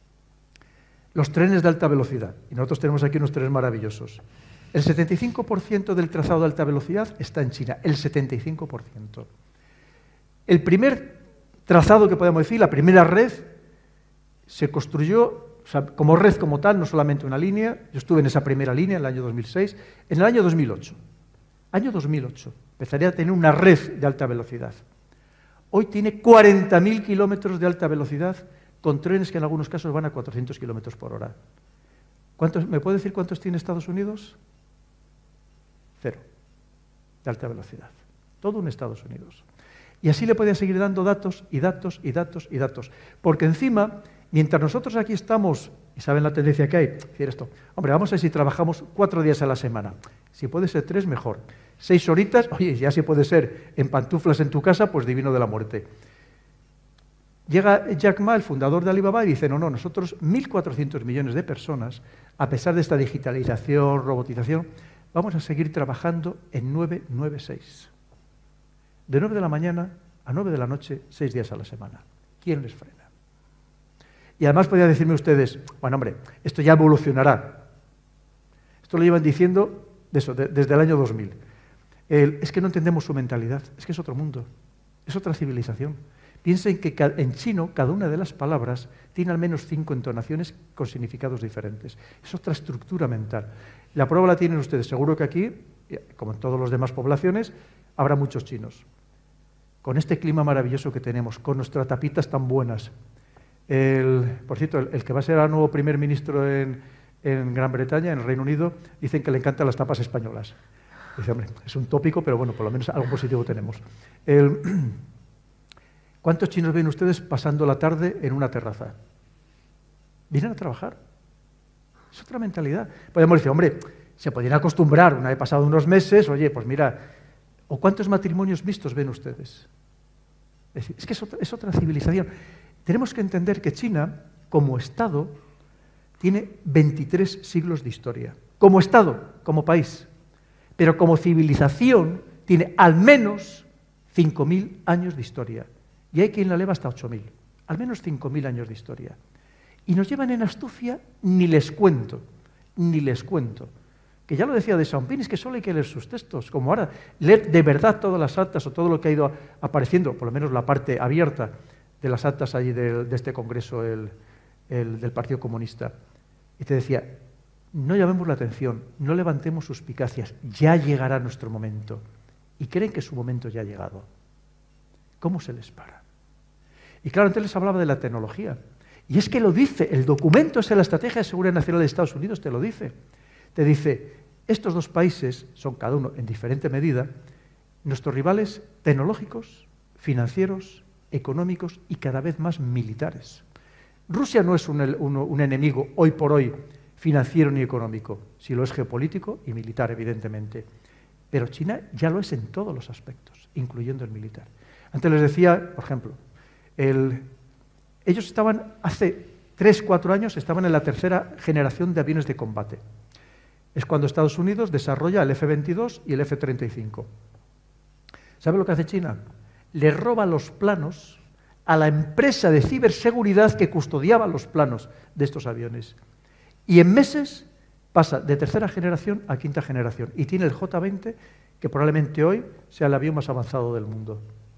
Los trenes de alta velocidad. Y nosotros tenemos aquí unos trenes maravillosos. El 75% del trazado de alta velocidad está en China. El 75%. El primer trazado que podemos decir, la primera red, se construyó, o sea, como red como tal, no solamente una línea. Yo estuve en esa primera línea en el año 2006. En el año 2008. Año 2008. Empezaría a tener una red de alta velocidad. Hoy tiene 40.000 kilómetros de alta velocidad con trenes que en algunos casos van a 400 kilómetros por hora. ¿Me puede decir cuántos tiene Estados Unidos? 0 de alta velocidad. Todo en Estados Unidos. Y así le podía seguir dando datos y datos y datos y datos. Porque encima, mientras nosotros aquí estamos, y saben la tendencia que hay, decir esto, hombre, vamos a ver si trabajamos 4 días a la semana. Si puede ser 3, mejor. 6 horitas, oye, ya si puede ser en pantuflas en tu casa, pues divino de la muerte. Llega Jack Ma, el fundador de Alibaba, y dice, no, nosotros 1.400 millones de personas, a pesar de esta digitalización, robotización, vamos a seguir trabajando en 996. De 9 de la mañana a 9 de la noche, 6 días a la semana. ¿Quién les frena? Y además podrían decirme ustedes, bueno, hombre, esto ya evolucionará. Esto lo llevan diciendo desde el año 2000. Es que no entendemos su mentalidad, es que es otro mundo, es otra civilización. Piensen que en chino cada una de las palabras tiene al menos 5 entonaciones con significados diferentes. Es otra estructura mental. La prueba la tienen ustedes. Seguro que aquí, como en todas las demás poblaciones, habrá muchos chinos. Con este clima maravilloso que tenemos, con nuestras tapitas tan buenas. Por cierto, el que va a ser el nuevo primer ministro en Gran Bretaña, en el Reino Unido, dicen que le encantan las tapas españolas. Dice, hombre, es un tópico, pero bueno, por lo menos algo positivo tenemos. ¿Cuántos chinos ven ustedes pasando la tarde en una terraza? Vienen a trabajar. Es otra mentalidad. Podemos decir, hombre, se podrían acostumbrar, una vez pasado unos meses, oye, pues mira, ¿o cuántos matrimonios mixtos ven ustedes? Es decir, es que es otra civilización. Tenemos que entender que China, como Estado, tiene 23 siglos de historia. Como Estado, como país. Pero como civilización tiene al menos 5.000 años de historia. Y hay quien la eleva hasta 8.000. Al menos 5.000 años de historia. Y nos llevan en astucia, ni les cuento. Que ya lo decía de Xiaoping, es que solo hay que leer sus textos. Como ahora, leer de verdad todas las actas o todo lo que ha ido apareciendo, por lo menos la parte abierta de las actas allí de este congreso del Partido Comunista. Y te decía, no llamemos la atención, no levantemos suspicacias, ya llegará nuestro momento. Y creen que su momento ya ha llegado. ¿Cómo se les para? Y claro, antes les hablaba de la tecnología. Y es que lo dice, el documento es la Estrategia de Seguridad Nacional de Estados Unidos, te lo dice. Te dice, estos dos países son cada uno en diferente medida nuestros rivales tecnológicos, financieros, económicos y cada vez más militares. Rusia no es un enemigo hoy por hoy financiero ni económico, si lo es geopolítico y militar, evidentemente. Pero China ya lo es en todos los aspectos, incluyendo el militar. Antes les decía, por ejemplo, ellos estaban hace 3-4 años, estaban en la tercera generación de aviones de combate. Es cuando Estados Unidos desarrolla el F-22 y el F-35. ¿Sabe lo que hace China? Le roba los planos a la empresa de ciberseguridad que custodiaba los planos de estos aviones. Y en meses pasa de tercera generación a quinta generación. Y tiene el J-20, que probablemente hoy sea el avión más avanzado del mundo.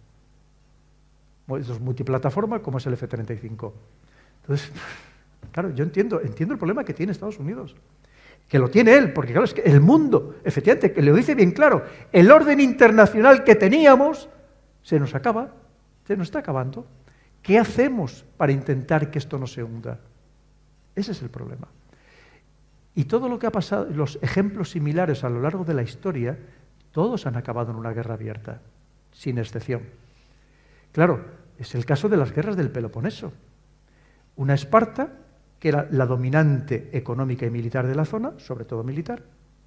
Eso es multiplataforma, como es el F-35. Entonces, claro, yo entiendo el problema que tiene Estados Unidos. Que lo tiene él, porque claro, es que el mundo, efectivamente, que lo dice bien claro, el orden internacional que teníamos se nos acaba, se nos está acabando. ¿Qué hacemos para intentar que esto no se hunda? Ese es el problema. Y todo lo que ha pasado, los ejemplos similares a lo largo de la historia, todos han acabado en una guerra abierta, sin excepción. Claro, es el caso de las guerras del Peloponeso. Una Esparta, que era la dominante económica y militar de la zona, sobre todo militar,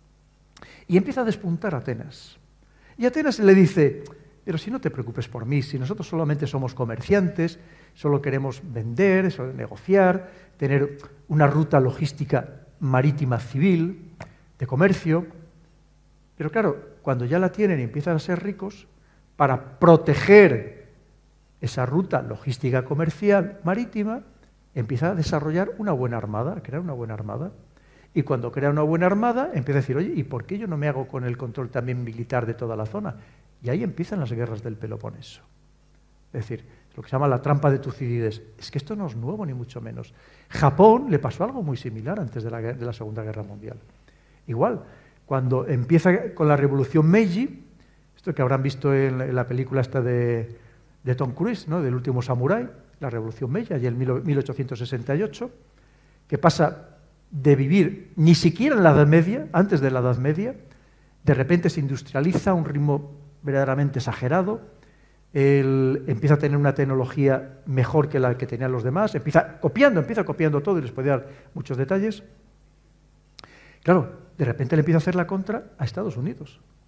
y empieza a despuntar Atenas. Y Atenas le dice, pero si no te preocupes por mí, si nosotros solamente somos comerciantes, solo queremos vender, solo negociar, tener una ruta logística marítima civil, de comercio. Pero claro, cuando ya la tienen y empiezan a ser ricos, para proteger esa ruta logística comercial marítima, empieza a desarrollar una buena armada, a crear una buena armada. Y cuando crea una buena armada, empieza a decir, oye, ¿y por qué yo no me hago con el control también militar de toda la zona? Y ahí empiezan las guerras del Peloponeso. Es decir, lo que se llama la trampa de Tucídides. Es que esto no es nuevo, ni mucho menos. Japón le pasó algo muy similar antes de la Segunda Guerra Mundial. Igual, cuando empieza con la Revolución Meiji, esto que habrán visto en la película esta de Tom Cruise, ¿no?, del último samurái, la Revolución Meiji, allí en 1868, que pasa de vivir ni siquiera en la Edad Media, antes de la Edad Media, de repente se industrializa a un ritmo verdaderamente exagerado, empieza a tener una tecnología mejor que la que tenían los demás, empieza copiando todo, y les podía dar muchos detalles. Claro, de repente le empieza a hacer la contra a Estados Unidos.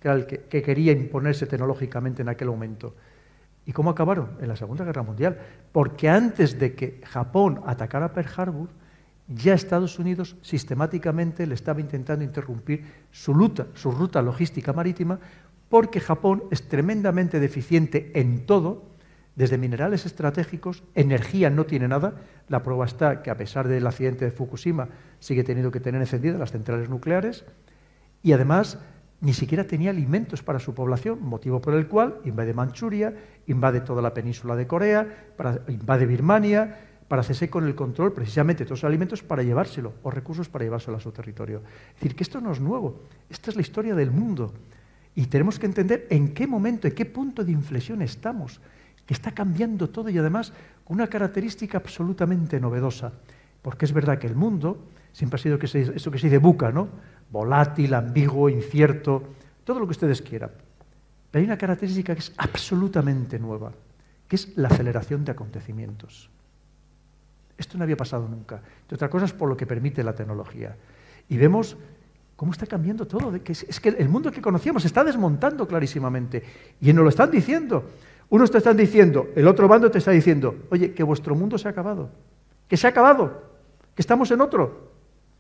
que era el que quería imponerse tecnológicamente en aquel momento. ¿Y cómo acabaron? En la Segunda Guerra Mundial. Porque antes de que Japón atacara Pearl Harbor, ya Estados Unidos sistemáticamente le estaba intentando interrumpir su ruta logística marítima, porque Japón es tremendamente deficiente en todo, desde minerales estratégicos, energía no tiene nada. La prueba está que, a pesar del accidente de Fukushima, sigue teniendo que tener encendidas las centrales nucleares, y además ni siquiera tenía alimentos para su población, motivo por el cual invade Manchuria, invade toda la península de Corea, invade Birmania, para hacerse con el control precisamente de todos los alimentos para llevárselo, o recursos para llevárselo a su territorio. Es decir, que esto no es nuevo, esta es la historia del mundo, y tenemos que entender en qué momento, en qué punto de inflexión estamos, que está cambiando todo, y además con una característica absolutamente novedosa, porque es verdad que el mundo siempre ha sido eso que se dice VUCA, ¿no? Volátil, ambiguo, incierto, todo lo que ustedes quieran. Pero hay una característica que es absolutamente nueva, que es la aceleración de acontecimientos. Esto no había pasado nunca. Entre otras cosas, por lo que permite la tecnología. Y vemos cómo está cambiando todo. Es que el mundo que conocíamos se está desmontando clarísimamente. Y nos lo están diciendo. Unos te están diciendo, el otro bando te está diciendo, oye, que vuestro mundo se ha acabado. Que se ha acabado. Que estamos en otro.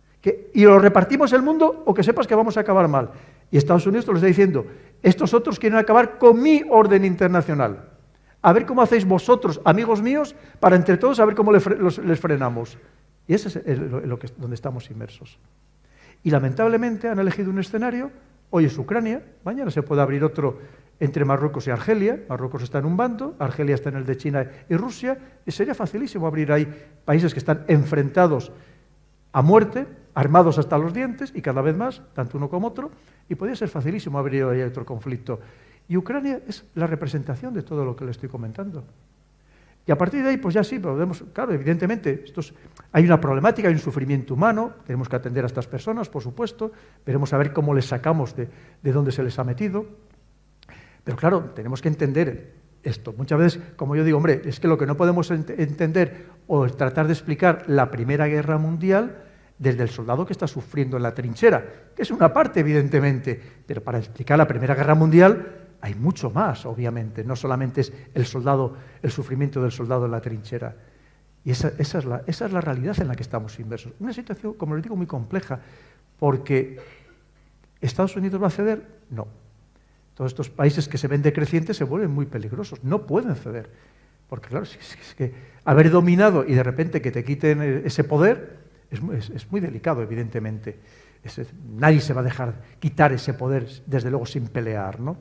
Y lo repartimos el mundo, o que sepas que vamos a acabar mal. Y Estados Unidos te lo está diciendo, estos otros quieren acabar con mi orden internacional. A ver cómo hacéis vosotros, amigos míos, para entre todos a ver cómo les frenamos. Y ese es donde estamos inmersos. Y lamentablemente han elegido un escenario, hoy es Ucrania, mañana se puede abrir otro entre Marruecos y Argelia. Marruecos está en un bando, Argelia está en el de China y Rusia, y sería facilísimo abrir ahí países que están enfrentados a muerte, armados hasta los dientes, y cada vez más, tanto uno como otro, y podría ser facilísimo abrir ahí otro conflicto. Y Ucrania es la representación de todo lo que le estoy comentando. Y a partir de ahí, pues ya sí, podemos, claro, evidentemente, hay una problemática, hay un sufrimiento humano, tenemos que atender a estas personas, por supuesto, veremos a ver cómo les sacamos de dónde se les ha metido. Pero claro, tenemos que entender esto. Muchas veces, como yo digo, hombre, es que lo que no podemos entender o tratar de explicar la Primera Guerra Mundial desde el soldado que está sufriendo en la trinchera, que es una parte, evidentemente, pero para explicar la Primera Guerra Mundial hay mucho más, obviamente, no solamente es el sufrimiento del soldado en la trinchera. Y esa es la realidad en la que estamos inmersos. Una situación, como les digo, muy compleja, porque ¿Estados Unidos va a ceder? No. Todos estos países que se ven decrecientes se vuelven muy peligrosos, no pueden ceder. Porque claro, es que haber dominado y de repente que te quiten ese poder es muy delicado, evidentemente. Nadie se va a dejar quitar ese poder, desde luego, sin pelear, ¿no?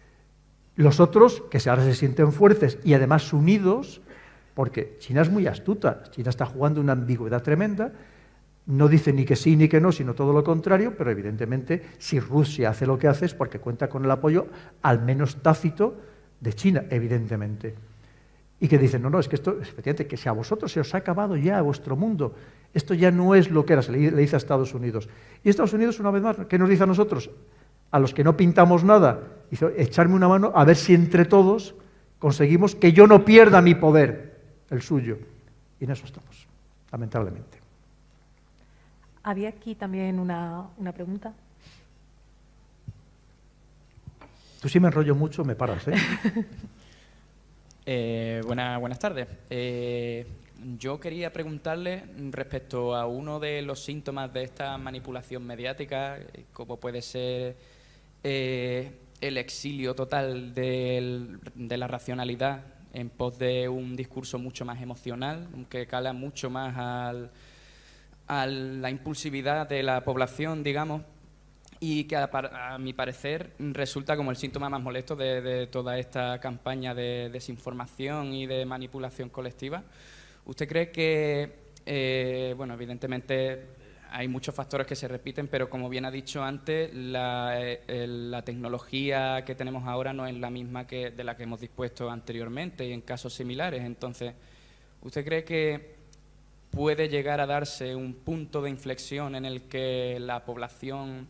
Los otros, que ahora se sienten fuertes y además unidos, porque China es muy astuta, China está jugando una ambigüedad tremenda, no dice ni que sí ni que no, sino todo lo contrario, pero evidentemente si Rusia hace lo que hace es porque cuenta con el apoyo, al menos tácito, de China, evidentemente. Y que dicen, no, es que esto, efectivamente, que si a vosotros se os ha acabado ya a vuestro mundo, esto ya no es lo que era, le dice a Estados Unidos. Y Estados Unidos, una vez más, ¿qué nos dice a nosotros? A los que no pintamos nada, dice, echarme una mano a ver si entre todos conseguimos que yo no pierda mi poder, el suyo. Y en eso estamos, lamentablemente. Había aquí también una pregunta. Tú sí me enrollo mucho, me paras, ¿eh? Buenas tardes. Yo quería preguntarle respecto a uno de los síntomas de esta manipulación mediática, como puede ser el exilio total de la racionalidad en pos de un discurso mucho más emocional, que cala mucho más a la impulsividad de la población, digamos, y que a mi parecer resulta como el síntoma más molesto de toda esta campaña de desinformación y de manipulación colectiva. ¿Usted cree que, bueno, evidentemente hay muchos factores que se repiten, pero como bien ha dicho antes, la tecnología que tenemos ahora no es la misma de la que hemos dispuesto anteriormente y en casos similares? Entonces, ¿usted cree que puede llegar a darse un punto de inflexión en el que la población,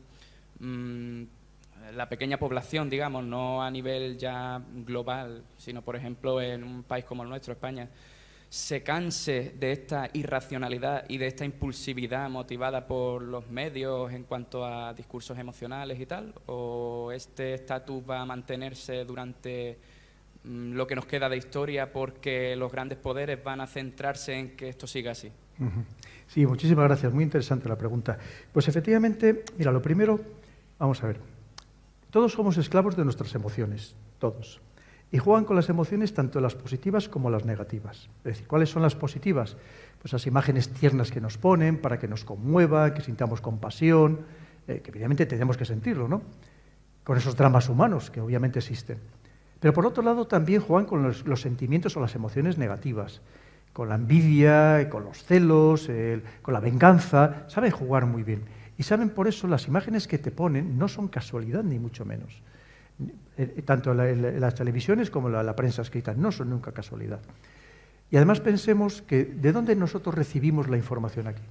la pequeña población, digamos, no a nivel ya global, sino por ejemplo en un país como el nuestro, España, se canse de esta irracionalidad y de esta impulsividad motivada por los medios en cuanto a discursos emocionales y tal? ¿O este estatus va a mantenerse durante lo que nos queda de historia porque los grandes poderes van a centrarse en que esto siga así? Sí, muchísimas gracias. Muy interesante la pregunta. Pues efectivamente, mira, lo primero, vamos a ver. Todos somos esclavos de nuestras emociones, todos. Y juegan con las emociones tanto las positivas como las negativas. Es decir, ¿cuáles son las positivas? Pues las imágenes tiernas que nos ponen para que nos conmueva, que sintamos compasión, que evidentemente tenemos que sentirlo, ¿no? Con esos dramas humanos que obviamente existen. Pero por otro lado también juegan con los sentimientos o las emociones negativas, con la envidia, con los celos, con la venganza. Saben jugar muy bien. Y saben por eso las imágenes que te ponen no son casualidad ni mucho menos. Tanto las televisiones como la prensa escrita no son nunca casualidad. Y además pensemos que ¿de dónde nosotros recibimos la información aquí?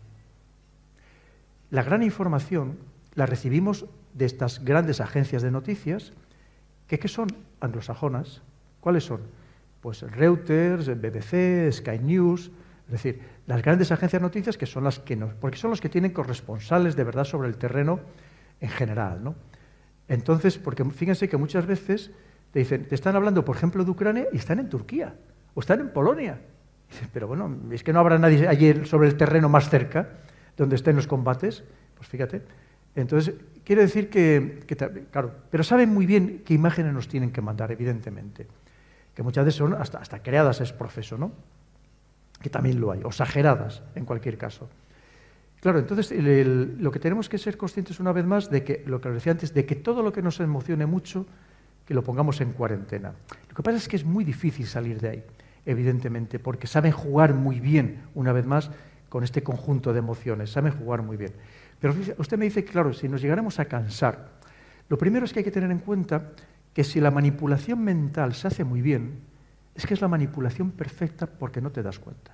La gran información la recibimos de estas grandes agencias de noticias que son anglosajonas. ¿Cuáles son? Pues Reuters, BBC, Sky News, es decir, las grandes agencias de noticias que son las que nos, porque son los que tienen corresponsales de verdad sobre el terreno en general, ¿no? Entonces, porque fíjense que muchas veces te dicen, te están hablando, por ejemplo, de Ucrania y están en Turquía o están en Polonia. Y dices, pero bueno, es que no habrá nadie allí sobre el terreno más cerca donde estén los combates. Pues fíjate. Entonces, quiere decir que claro, pero saben muy bien qué imágenes nos tienen que mandar, evidentemente. Que muchas veces son hasta creadas es proceso, ¿no? Que también lo hay, o exageradas, en cualquier caso. Claro, entonces lo que tenemos que ser conscientes una vez más de que, lo que os decía antes, de que todo lo que nos emocione mucho, que lo pongamos en cuarentena. Lo que pasa es que es muy difícil salir de ahí, evidentemente, porque saben jugar muy bien, una vez más, con este conjunto de emociones, saben jugar muy bien. Pero usted me dice, claro, si nos llegáramos a cansar, lo primero es que hay que tener en cuenta que si la manipulación mental se hace muy bien, es que es la manipulación perfecta porque no te das cuenta.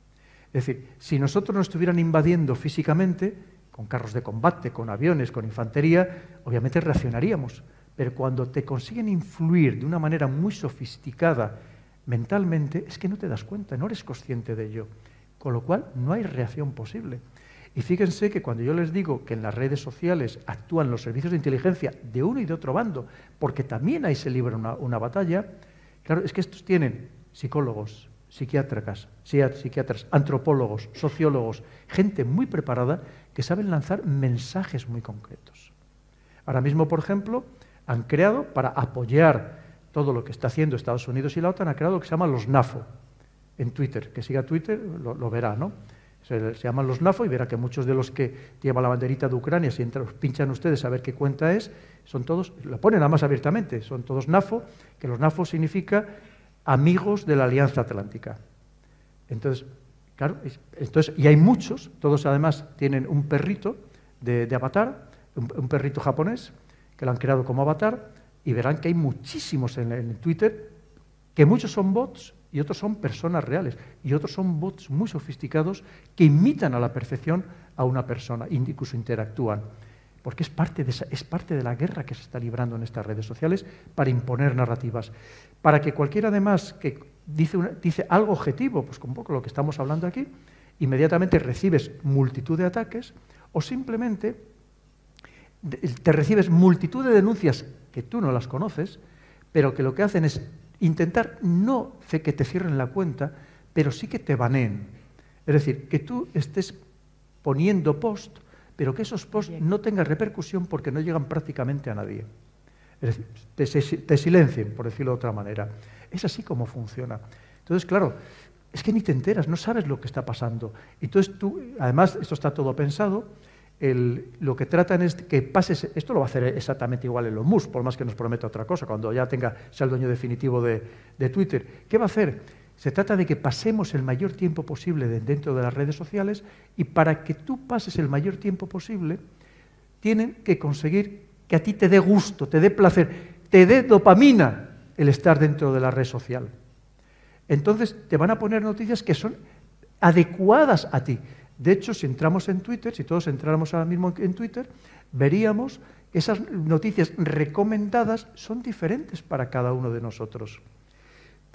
Es decir, si nosotros nos estuvieran invadiendo físicamente, con carros de combate, con aviones, con infantería, obviamente reaccionaríamos. Pero cuando te consiguen influir de una manera muy sofisticada mentalmente, es que no te das cuenta, no eres consciente de ello. Con lo cual, no hay reacción posible. Y fíjense que cuando yo les digo que en las redes sociales actúan los servicios de inteligencia de uno y de otro bando, porque también ahí se libra una batalla, claro, es que estos tienen psicólogos, psiquiatras, antropólogos, sociólogos, gente muy preparada que saben lanzar mensajes muy concretos. Ahora mismo, por ejemplo, han creado, para apoyar todo lo que está haciendo Estados Unidos y la OTAN, han creado lo que se llama los NAFO en Twitter. Que siga Twitter lo verá, ¿no? Se llaman los NAFO y verá que muchos de los que llevan la banderita de Ucrania, si pinchan ustedes a ver qué cuenta es, son todos, lo ponen nada más abiertamente, son todos NAFO, que los NAFO significa amigos de la Alianza Atlántica. Entonces, claro, y hay muchos, todos además tienen un perrito de avatar, un perrito japonés, que lo han creado como avatar, y verán que hay muchísimos en Twitter, que muchos son bots y otros son personas reales, y otros son bots muy sofisticados que imitan a la perfección a una persona, incluso interactúan. Porque es parte de la guerra que se está librando en estas redes sociales para imponer narrativas. Para que cualquiera además que dice algo objetivo, pues con un poco lo que estamos hablando aquí, inmediatamente recibes multitud de ataques o simplemente te recibes multitud de denuncias que tú no las conoces, pero que lo que hacen es intentar no que te cierren la cuenta, pero sí que te baneen. Es decir, que tú estés poniendo post, pero que esos posts no tengan repercusión porque no llegan prácticamente a nadie. Es decir, te silencien, por decirlo de otra manera. Es así como funciona. Entonces, claro, es que ni te enteras, no sabes lo que está pasando. Entonces tú, además, esto está todo pensado, lo que tratan es que pases, esto lo va a hacer exactamente igual Elon Musk, por más que nos prometa otra cosa, cuando ya sea el dueño definitivo de Twitter. ¿Qué va a hacer? Se trata de que pasemos el mayor tiempo posible dentro de las redes sociales, y para que tú pases el mayor tiempo posible, tienen que conseguir que a ti te dé gusto, te dé placer, te dé dopamina el estar dentro de la red social. Entonces te van a poner noticias que son adecuadas a ti. De hecho, si entramos en Twitter, si todos entráramos ahora mismo en Twitter, veríamos que esas noticias recomendadas son diferentes para cada uno de nosotros.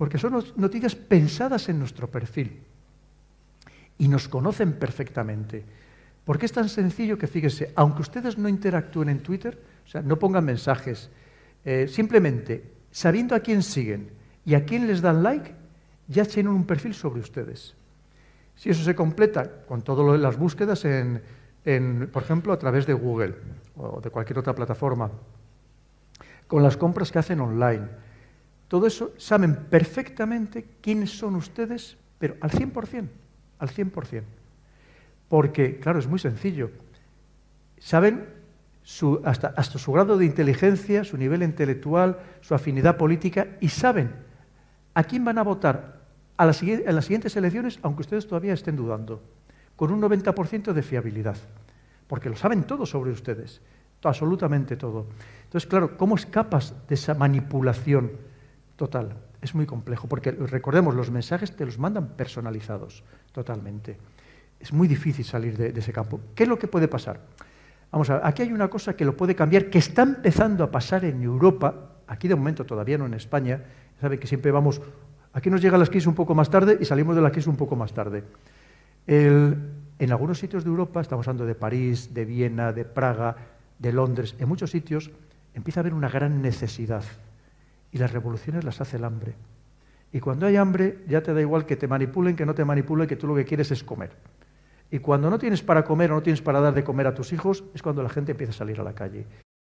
porque son noticias pensadas en nuestro perfil y nos conocen perfectamente. Porque es tan sencillo que, fíjense, aunque ustedes no interactúen en Twitter, o sea, no pongan mensajes, simplemente sabiendo a quién siguen y a quién les dan like, ya tienen un perfil sobre ustedes. Si eso se completa con todas las búsquedas, por ejemplo, a través de Google o de cualquier otra plataforma, con las compras que hacen online, todo eso saben perfectamente quiénes son ustedes, pero al 100%, al 100%. Porque, claro, es muy sencillo. Saben hasta su grado de inteligencia, su nivel intelectual, su afinidad política, y saben a quién van a votar en las siguientes elecciones, aunque ustedes todavía estén dudando, con un 90% de fiabilidad. Porque lo saben todo sobre ustedes, absolutamente todo. Entonces, claro, ¿cómo escapas de esa manipulación total? Es muy complejo, porque recordemos, los mensajes te los mandan personalizados, totalmente. Es muy difícil salir de ese campo. ¿Qué es lo que puede pasar? Vamos a ver, aquí hay una cosa que lo puede cambiar, que está empezando a pasar en Europa, aquí de momento todavía no en España. Saben que siempre vamos, aquí nos llega la crisis un poco más tarde y salimos de la crisis un poco más tarde. En algunos sitios de Europa, estamos hablando de París, de Viena, de Praga, de Londres, en muchos sitios empieza a haber una gran necesidad y las revoluciones las hace el hambre. Y cuando hay hambre ya te da igual que te manipulen, que no te manipulen, que tú lo que quieres es comer. Y cuando no tienes para comer o no tienes para dar de comer a tus hijos, es cuando la gente empieza a salir a la calle.